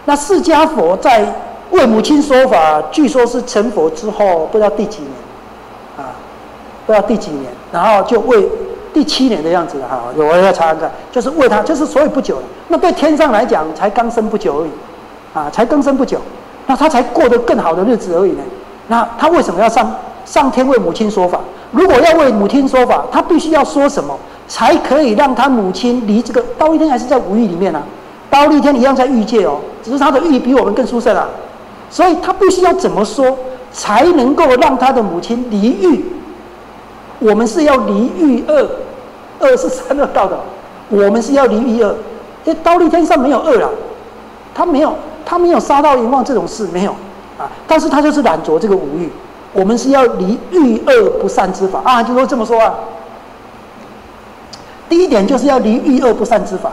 那释迦佛在为母亲说法，据说是成佛之后不知道第几年，不知道第几年，然后就为第7年的样子哈，我要查看看，就是为他，就是所以不久了。那对天上来讲，才刚生不久而已，才刚生不久，那他才过得更好的日子而已呢。那他为什么要上天为母亲说法？如果要为母亲说法，他必须要说什么，才可以让他母亲离这个忉利天还是在无欲里面啊？忉利天一样在欲界哦，只是他的欲比我们更殊胜啊，所以他必须要怎么说，才能够让他的母亲离欲？我们是要离欲恶，恶是三恶道的，我们是要离欲恶。因为忉利天上没有恶啦，他没有杀盗淫妄这种事没有啊，但是他就是染着这个五欲。我们是要离欲恶不善之法啊，就说这么说啊。第一点就是要离欲恶不善之法。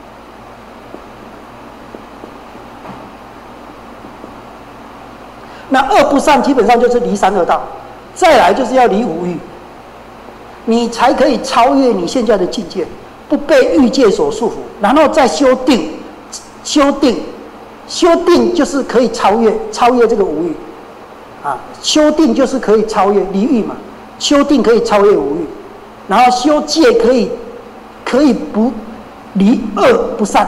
那恶不善基本上就是离三恶道，再来就是要离五欲，你才可以超越你现在的境界，不被欲界所束缚，然后再修定，修定就是可以超越这个五欲。修定就是可以超越离欲嘛，修定可以超越五欲，然后修戒可以不离恶不善，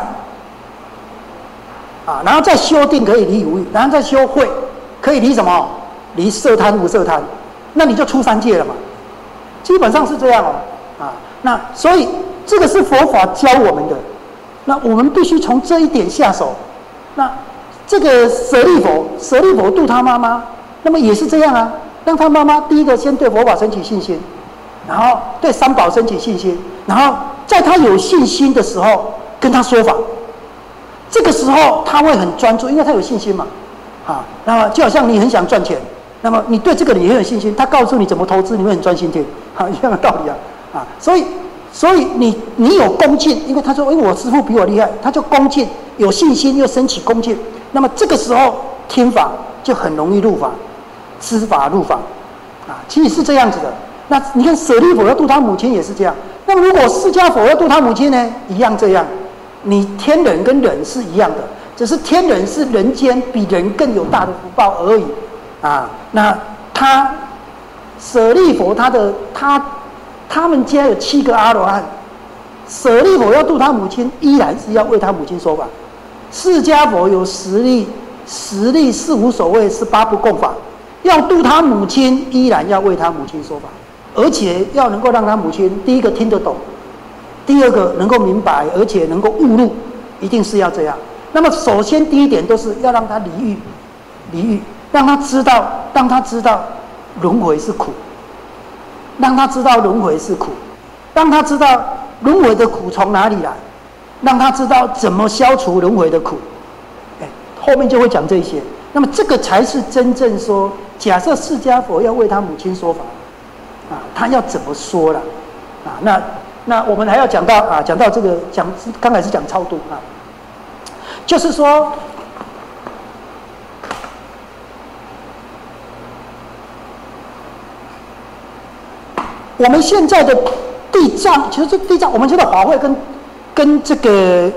然后再修定可以离五欲，然后再修慧可以离什么？离色贪无色贪，那你就出三界了嘛，基本上是这样哦，那所以这个是佛法教我们的，那我们必须从这一点下手。那这个舍利佛度他妈妈。那么也是这样啊，让他妈妈第一个先对佛法升起信心，然后对三宝升起信心，然后在他有信心的时候跟他说法，这个时候他会很专注，因为他有信心嘛，那么就好像你很想赚钱，那么你对这个人也很有信心，他告诉你怎么投资，你会很专心听，一样的道理啊，所以你有恭敬，因为他说，因为我师父比我厉害，他就恭敬，有信心又升起恭敬，那么这个时候听法就很容易入法。知法入法，其实是这样子的。那你看舍利佛要度他母亲也是这样。那么如果释迦佛要度他母亲呢，一样这样。你天人跟人是一样的，只是天人是人间比人更有大的福报而已那他舍利佛他们家有7个阿罗汉，舍利佛要度他母亲，依然是要为他母亲说法。释迦佛有10力是无所谓，是8不共法。要度他母亲，依然要为他母亲说法，而且要能够让他母亲第一个听得懂，第二个能够明白，而且能够悟入，一定是要这样。那么首先第一点都是要让他离欲，让他知道轮回是苦，让他知道轮回是苦，让他知道轮回的苦从哪里来，让他知道怎么消除轮回的苦。后面就会讲这些。那么这个才是真正说，假设释迦佛要为他母亲说法，他要怎么说了？那我们还要讲到这个刚才是讲超度就是说，我们现在的地藏，其实这地藏，我们现在法会跟这个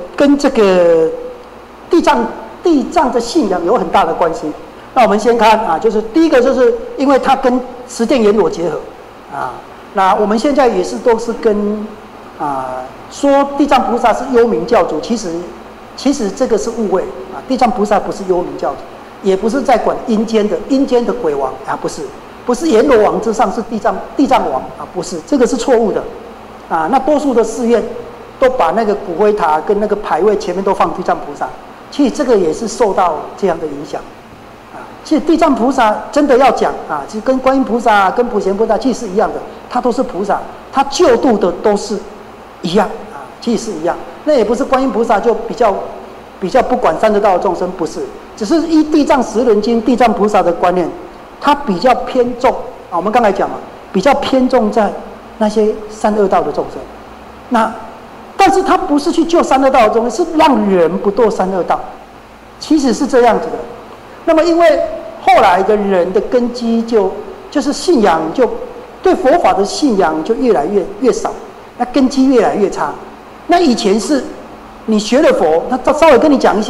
地藏的信仰有很大的关系。那我们先看就是第一个，就是因为它跟十殿阎罗结合那我们现在也是都是跟说地藏菩萨是幽冥教主，其实这个是误会地藏菩萨不是幽冥教主，也不是在管阴间的鬼王不是阎罗王之上是地藏王不是，这个是错误的那多数的寺院都把那个骨灰塔跟那个牌位前面都放地藏菩萨。其实这个也是受到这样的影响其实地藏菩萨真的要讲其实跟观音菩萨跟普贤菩萨其实是一样的，他都是菩萨，他救度的都是一样其实是一样。那也不是观音菩萨就比较不管三恶道的众生，不是，只是依地藏十轮经地藏菩萨的观念，他比较偏重我们刚才讲比较偏重在那些三恶道的众生。但是他不是去救三恶道的众生，是让人不堕三恶道，其实是这样子的。那么因为后来的人的根基就是信仰，就对佛法的信仰就越来越少，那根基越来越差。那以前是你学了佛，他稍微跟你讲一下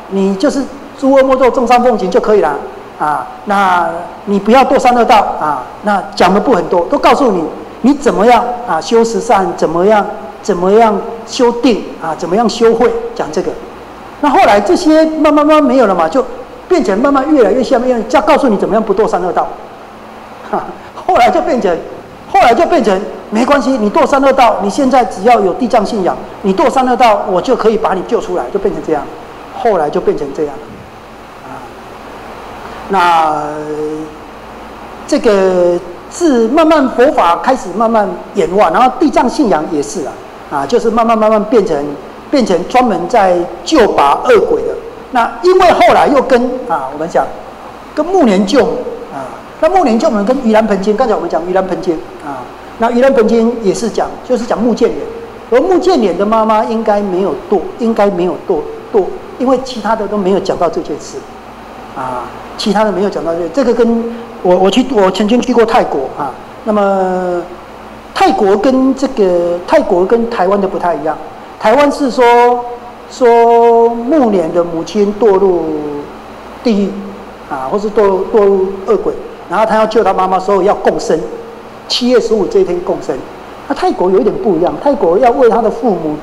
你就是诸恶莫作，众善奉行就可以了啊。那你不要堕三恶道啊。那讲的不很多，都告诉你你怎么样啊修十善，怎么样修定啊，怎么样修慧，讲这个。那后来这些慢慢没有了嘛，就变成慢慢越来越下面，要告诉你怎么样不堕三恶道。后来就变成没关系，你堕三恶道，你现在只要有地藏信仰，你堕三恶道，我就可以把你救出来，就变成这样。后来就变成这样啊。那这个自慢慢佛法开始慢慢演化，然后地藏信仰也是啊，就是慢慢变成专门在救拔恶鬼的。那因为后来又跟我们讲跟目连救母啊，那目连救母跟盂兰盆经，刚才我们讲盂兰盆经啊，那盂兰盆经也是就是讲目犍连，而目犍连的妈妈应该没有堕，因为其他的都没有讲到这件事啊，其他的没有讲到这个跟我曾经去过泰国啊，那么泰国跟台湾的不太一样，台湾是说目连的母亲堕入地狱啊，或是堕入恶鬼，然后他要救他妈妈，所以要共生，7月15这一天共生。那泰国有一点不一样，泰国要为他的父母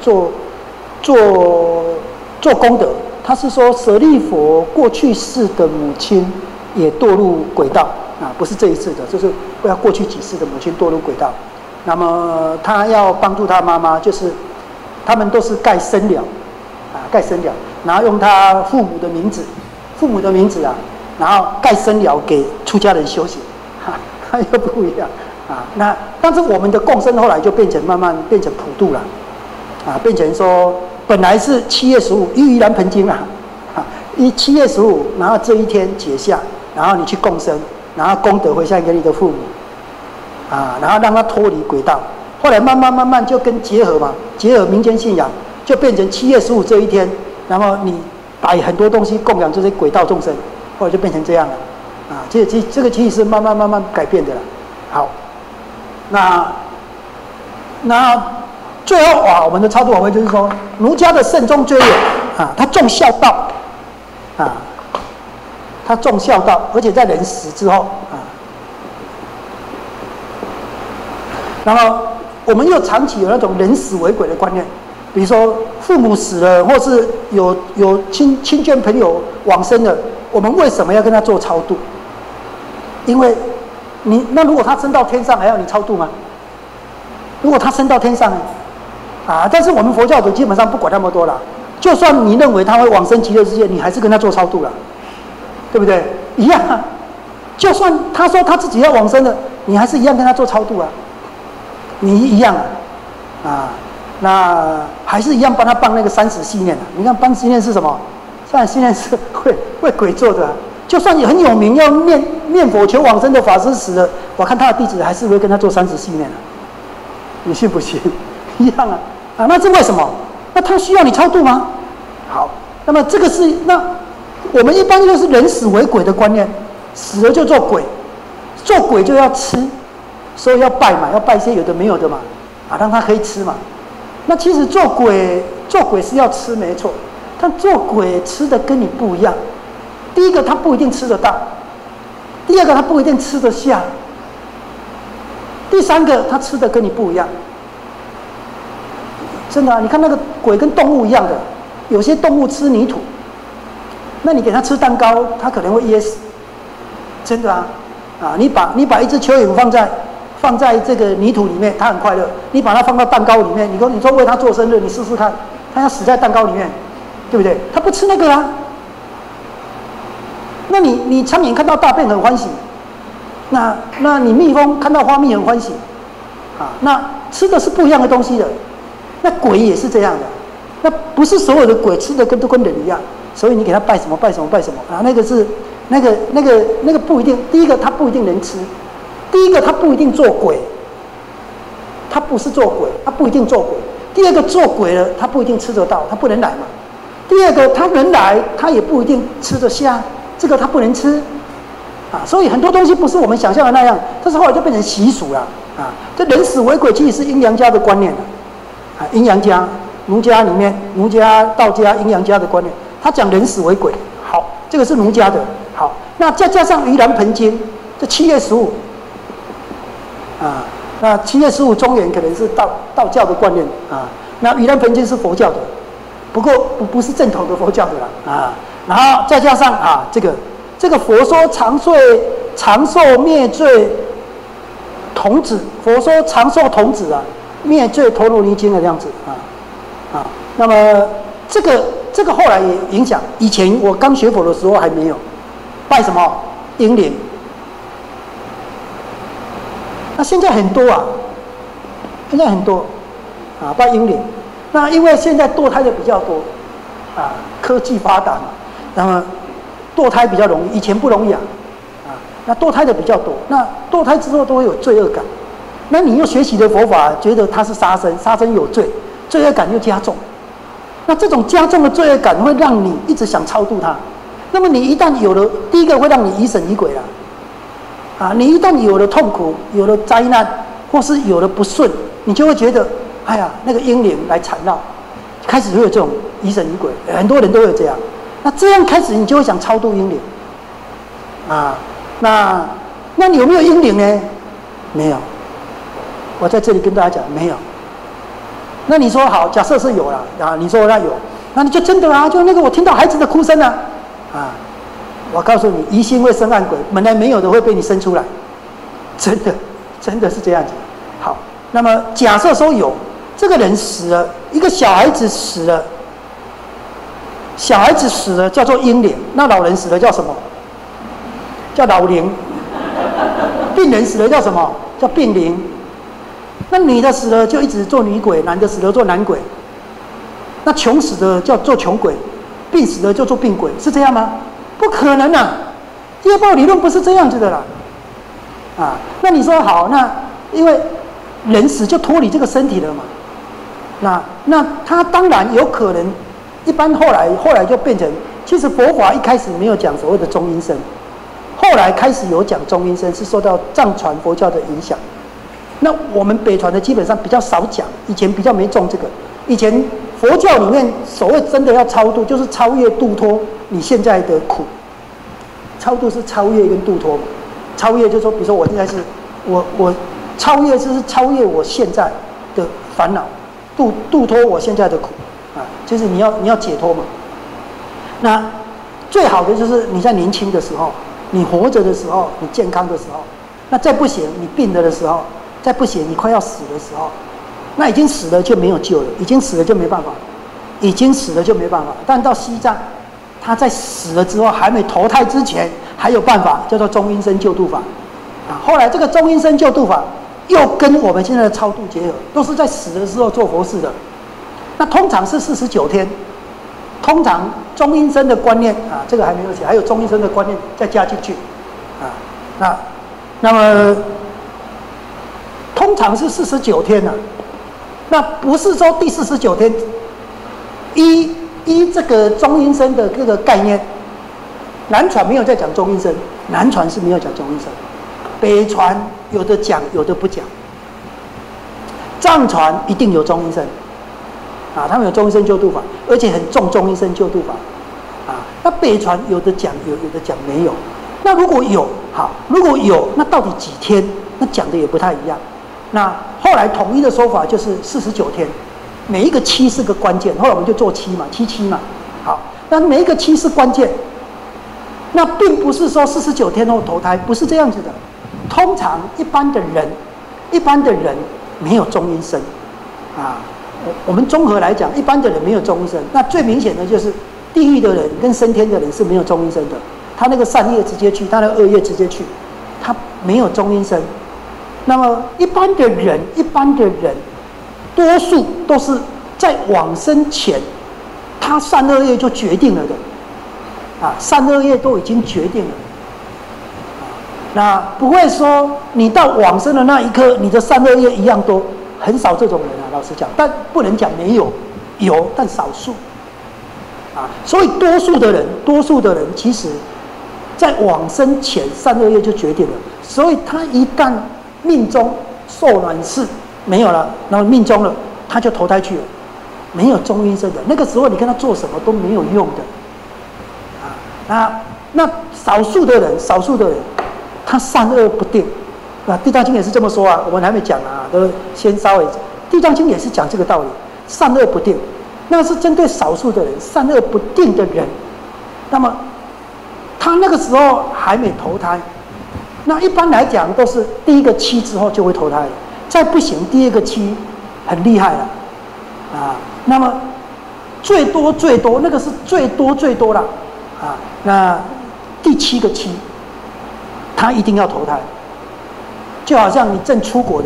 做功德。他是说舍利佛过去世的母亲也堕入鬼道啊，不是这一次的，就是为他过去几世的母亲堕入鬼道。那么他要帮助他妈妈，就是他们都是盖僧寮啊，盖僧寮，然后用他父母的名字啊，然后盖僧寮给出家人修行，他又不一样啊。那但是我们的共生后来就慢慢变成普度了啊，变成说。本来是7月15，盂兰盆经7月15，然后这一天解下，然后你去共生，然后功德回向给你的父母，啊，然后让他脱离轨道。后来慢慢就跟结合民间信仰，就变成7月15这一天，然后你把很多东西供养这些轨道众生，后来就变成这样了，啊，这个其实是慢慢改变的了。好，那。最后我们的超度法会就是说，儒家的慎终追远啊，他重孝道啊，而且在人死之后啊，然后我们又长期有那种人死为鬼的观念，比如说父母死了，或是有亲眷朋友往生了，我们为什么要跟他做超度？因为那如果他升到天上，还要你超度吗？如果他升到天上呢？但是我们佛教徒基本上不管那么多了，就算你认为他会往生极乐世界，你还是跟他做超度了，对不对？一样啊，就算他说他自己要往生了，你还是一样跟他做超度啊，你一样那还是一样帮他办那个30系念你看办系念是什么？30系念是为鬼做的就算你很有名要念佛求往生的法师死了，我看他的弟子还是会跟他做30系念你信不信？一样那是为什么？那他需要你超度吗？好，那么这个是我们一般就是人死为鬼的观念，死了就做鬼，做鬼就要吃，所以要拜嘛，要拜一些有的没有的嘛，让他可以吃嘛。那其实做鬼是要吃没错，但做鬼吃的跟你不一样。第一个他不一定吃得到，第二个他不一定吃得下，第三个他吃的跟你不一样。真的你看那个鬼跟动物一样的，有些动物吃泥土，那你给它吃蛋糕，它可能会噎死。真的你把一只蚯蚓放在这个泥土里面，它很快乐。你把它放到蛋糕里面，你说为它做生日，你试试看，它要死在蛋糕里面，对不对？它不吃那个那你苍蝇看到大便很欢喜，那你蜜蜂看到花蜜很欢喜，那吃的是不一样的东西的。那鬼也是这样的，那不是所有的鬼吃的都跟人一样，所以你给他拜什么那个是那个不一定。第一个他不一定能吃，第一个他不一定做鬼，他不是做鬼，他不一定做鬼。第二个做鬼了，他不一定吃得到，他不能来嘛。第二个他能来，他也不一定吃得下，这个他不能吃所以很多东西不是我们想象的那样，但是后来就变成习俗了这人死为鬼其实是阴阳家的观念阴阳家，儒家里面，儒家、道家、阴阳家的观念， 他讲人死为鬼。好，这个是儒家的。好，那再加上盂兰盆经，这7月15，啊，那7月15中元可能是道教的观念啊，那盂兰盆经是佛教的，不过不是正统的佛教的啦啊。然后再加上啊，这个佛说长寿灭罪童子，佛说长寿童子啊，灭罪陀罗尼经的这样子啊。那么这个后来也影响，以前我刚学佛的时候还没有拜什么婴灵，那现在很多啊，拜婴灵。那因为现在堕胎的比较多啊，科技发达嘛，那么堕胎比较容易，以前不容易啊。那堕胎的比较多，那堕胎之后都会有罪恶感。那你又学习的佛法，觉得它是杀生，杀生有罪，罪恶感又加重。那这种加重的罪恶感会让你一直想超度它。那么你一旦有了，第一个会让你疑神疑鬼了，啊，你一旦有了痛苦，有了灾难，或是有了不顺，你就会觉得，哎呀，那个婴灵来缠绕，开始会有这种疑神疑鬼，很多人都会这样。那这样开始，你就会想超度婴灵，啊。那你有没有婴灵呢？没有。我在这里跟大家讲，没有。那你说好，假设是有了啊，你说那有，那你就真的啊，就那个我听到孩子的哭声啊，啊，我告诉你，疑心会生暗鬼，本来没有的会被你生出来，真的是这样子。好，那么假设说有，这个人死了，一个小孩子死了，叫做婴灵，那老人死了叫什么？叫老灵。病人死了叫什么？叫病灵。那女的死了就一直做女鬼，男的死了做男鬼。那穷死的叫做穷鬼，病死的就做病鬼，是这样吗？不可能啊！业报理论不是这样子的啦。啊，那你说好，那因为人死就脱离这个身体了嘛。那他当然有可能，一般后来就变成，其实佛法一开始没有讲所谓的中阴身。后来开始有讲中阴身，是受到藏传佛教的影响。那我们北传的基本上比较少讲，以前比较没重这个。以前佛教里面所谓真的要超度，就是超越度脱你现在的苦。超度是超越跟度脱嘛？超越就是说，比如说我现在是我超越就是超越我现在的烦恼，度脱我现在的苦啊，就是你要解脱嘛。那最好的就是你在年轻的时候。你活着的时候，你健康的时候，那再不行，你病了的时候，再不行，你快要死的时候，那已经死了就没有救了，已经死了就没办法，但到西藏，他在死了之后还没投胎之前，还有办法，叫做中阴身救度法。啊，后来这个中阴身救度法又跟我们现在的超度结合，都是在死的时候做佛事的。那通常是49天。通常中阴身的观念啊，这个还没有写，还有中阴身的观念再加进去，啊，那么通常是49天呢，那不是说第49天，依这个中阴身的这个概念，南传没有在讲中阴身，南传是没有讲中阴身，北传有的讲，有的不讲，藏传一定有中阴身。啊，他们有中阴身救度法，而且很重中阴身救度法，啊，那北传有的讲有的讲没有，那如果有，好，如果有，那到底几天？那讲的也不太一样。那后来统一的说法就是49天，每一个7是个关键，后来我们就做7嘛，77嘛，好，那每一个7是关键，那并不是说49天后投胎，不是这样子的。通常一般的人没有中阴身，啊。我们综合来讲，一般的人没有中阴身。那最明显的就是地狱的人跟升天的人是没有中阴身的。他那个善业直接去，他那个恶业直接去，他没有中阴身。那么一般的人，多数都是在往生前，他善恶业就决定了的。啊，善恶业都已经决定了。那不会说你到往生的那一刻，你的善恶业一样多。很少这种人啊，老实讲，但不能讲没有，有但少数，啊，所以多数的人其实，在往生前善恶业就决定了，所以他一旦命中受卵世没有了，然后命中了，他就投胎去了，没有中阴身的，那个时候你跟他做什么都没有用的， 那少数的人，他善恶不定，啊，《地藏经》也是这么说啊，我们还没讲啊，都先稍微，《地藏经》也是讲这个道理，善恶不定，那是针对少数的人，善恶不定的人，那么他那个时候还没投胎，那一般来讲都是第一个期之后就会投胎了，再不行，第二个期很厉害了，啊，那么最多那个是最多了，啊，那第7个期，他一定要投胎，就好像你正出国的，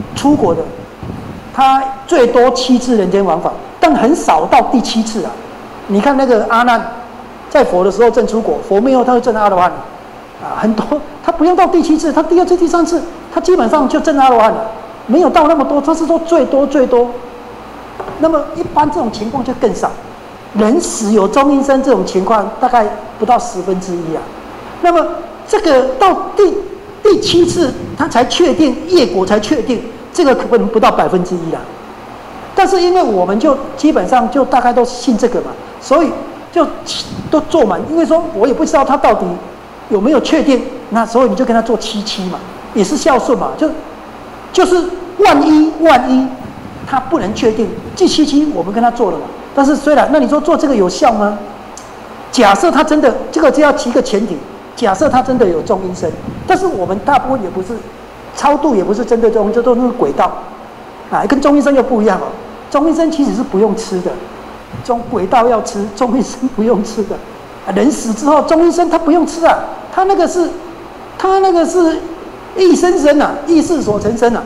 他最多7次人间往返，但很少到第7次啊。你看那个阿难，在佛的时候正出国，佛灭后他就证阿罗汉了，啊，很多他不用到第7次，他第2次、第3次，他基本上就证阿罗汉了，没有到那么多，他是说最多。那么一般这种情况就更少，人死有中阴身这种情况大概不到1/10啊。那么这个到第7次他才确定业果，才确定这个可能不到1%啦。但是因为我们就基本上就大概都信这个嘛，所以就都做满。因为说我也不知道他到底有没有确定，那所以你就跟他做7嘛，也是孝顺嘛，就是万一他不能确定，第7我们跟他做了嘛。但是虽然那你说做这个有效吗？假设他真的这个就要提个前提，假设他真的有中阴身，但是我们大部分也不是超度，也不是针对这都是轨道啊，跟中阴身又不一样哦。中阴身其实是不用吃的，轨道要吃，中阴身不用吃的。人死之后，中阴身他不用吃啊，他那个是意生身啊，意识所成身啊。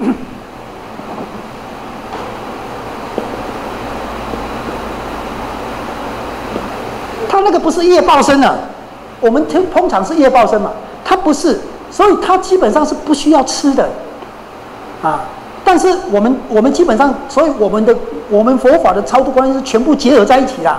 他那个不是业报身啊，我们通常是业报身嘛，他不是，所以他基本上是不需要吃的，啊，但是我们基本上，所以我们佛法的超度观念是全部结合在一起啦，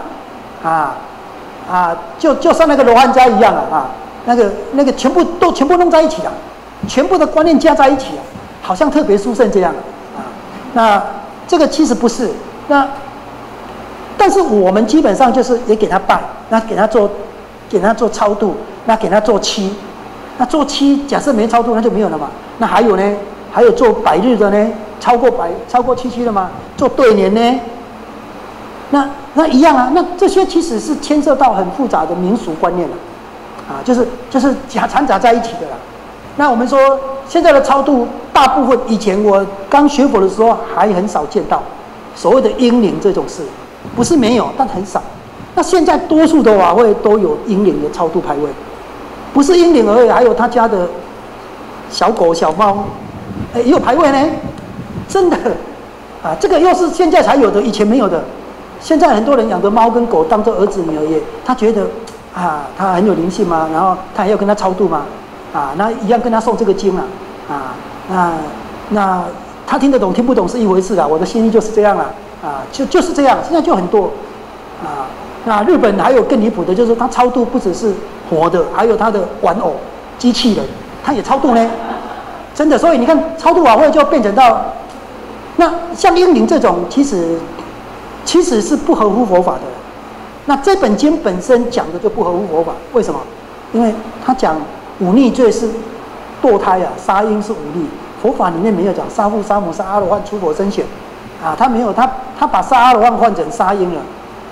就像那个罗汉家一样啊，那个全部弄在一起了，全部的观念加在一起啊，好像特别殊胜这样啊，那这个其实不是那。但是我们基本上就是也给他拜，那给他做超度，那给他做7，那做7，假设没超度那就没有了嘛。那还有呢，还有做100日的呢，超过77的嘛，做对年呢，那一样啊。那这些其实是牵涉到很复杂的民俗观念了，啊，就是掺杂在一起的啦。那我们说现在的超度，大部分以前我刚学佛的时候还很少见到所谓的婴灵这种事。不是没有，但很少。那现在多数的法会都有婴灵的超度牌位，不是婴灵而已，还有他家的小狗、小猫，也有牌位呢。真的啊，这个又是现在才有的，以前没有的。现在很多人养的猫跟狗当做儿子女儿也，他觉得啊，他很有灵性嘛，然后他还要跟他超度嘛，啊，那一样跟他诵这个经啊，那他听得懂听不懂是一回事啦。我的心意就是这样啦。啊，就是这样，现在就很多，啊，那日本还有更离谱的，就是他超度不只是活的，还有他的玩偶、机器人，他也超度呢，真的。所以你看，超度法会就变成到，那像婴灵这种，其实是不合乎佛法的。那这本经本身讲的就不合乎佛法，为什么？因为他讲忤逆罪是堕胎啊，杀婴是忤逆，佛法里面没有讲杀父、杀母、杀阿罗汉、出佛身显。啊，他没有，他把杀阿罗汉换成杀婴了，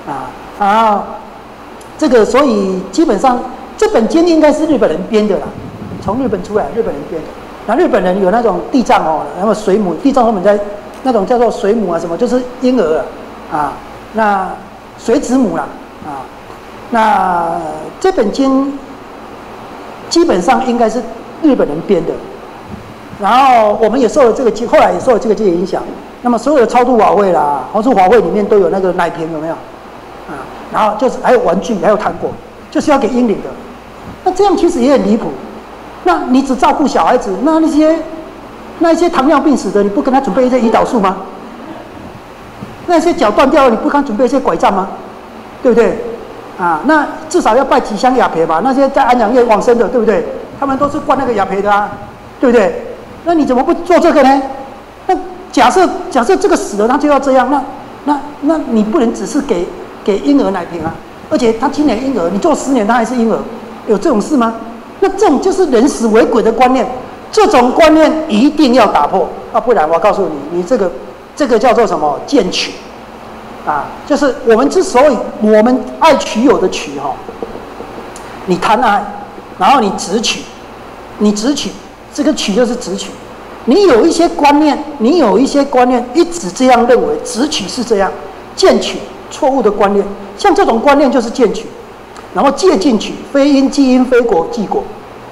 这个所以基本上这本经应该是日本人编的啦，从日本出来，日本人编的。那日本人有那种地藏哦，然后水母，地藏他们在那种叫做水母啊什么，就是婴儿啊，那水子母啦那这本经基本上应该是日本人编的。然后我们也受了这个经，后来也受了这个经的影响。那么所有的超度法会啦，弘出法会里面都有那个奶瓶，有没有？然后就是还有玩具，还有糖果，就是要给婴灵的。那这样其实也很离谱。那你只照顾小孩子，那一些糖尿病死的，你不跟他准备一些胰岛素吗？那些脚断掉了，你不跟他准备一些拐杖吗？对不对？那至少要拜几箱雅培吧？那些在安养院往生的，对不对？他们都是灌那个雅培的啊，对不对？那你怎么不做这个呢？那假设这个死了，他就要这样，那你不能只是给婴儿奶瓶啊， 而且他今年婴儿，你做10年他还是婴儿，有这种事吗？那这种就是人死为鬼的观念，这种观念一定要打破啊，不然我告诉你，你这个叫做什么贱取啊？就是我们之所以我们爱取有的取哈，你贪爱，然后你执取，这个取就是执取。你有一些观念，一直这样认为，执取是这样，贱取错误的观念，像这种观念就是贱取，然后借进取，非因即因，非果即果，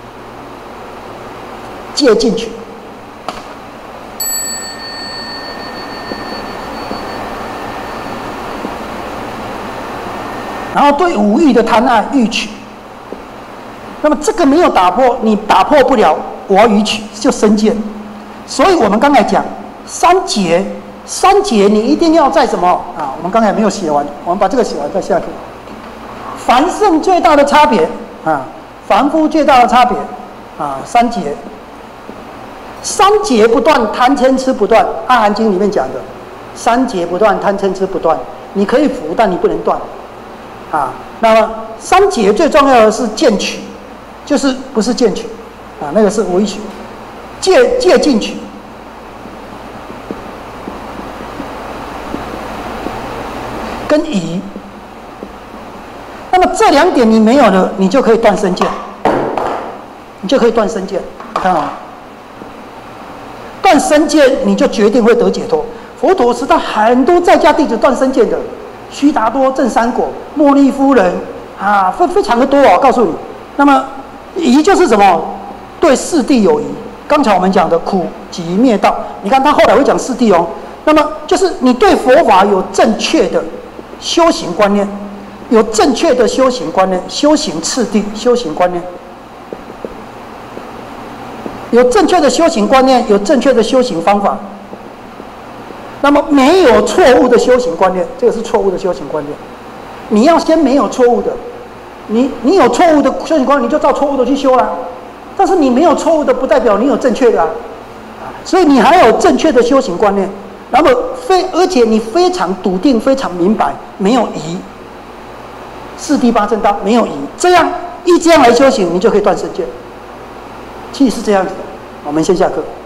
借进取。然后对五欲的贪爱欲取，那么这个没有打破，你打破不了我与取，就生见。所以我们刚才讲三劫你一定要在什么啊？我们刚才没有写完，我们把这个写完再下课。凡圣最大的差别啊，凡夫最大的差别啊，三劫不断，贪嗔痴不断，《阿含经》里面讲的，三劫不断，贪嗔痴不断，你可以服，但你不能断啊。那么三劫最重要的是见取，就是不是见取啊，那个是唯取。借进取，跟疑，那么这2点你没有了，你就可以断身见，你看啊，断身见你就决定会得解脱。佛陀知道很多在家弟子断身见的，须达多证3果，茉莉夫人啊，非常的多啊，告诉你。那么疑就是什么？对四谛有疑。刚才我们讲的苦集灭道，你看他后来会讲四谛哦。那么就是你对佛法有正确的修行观念，有正确的修行观念、修行次第、修行观念，有正确的修行观念，有正确的修行方法。那么没有错误的修行观念，这个是错误的修行观念。你要先没有错误的，你有错误的修行观念，你就照错误的去修啦。但是你没有错误的，不代表你有正确的啊，所以你还有正确的修行观念，然后而且你非常笃定、非常明白，没有疑，四谛八正道没有疑，这样来修行，你就可以断身见。其实是这样子的。我们先下课。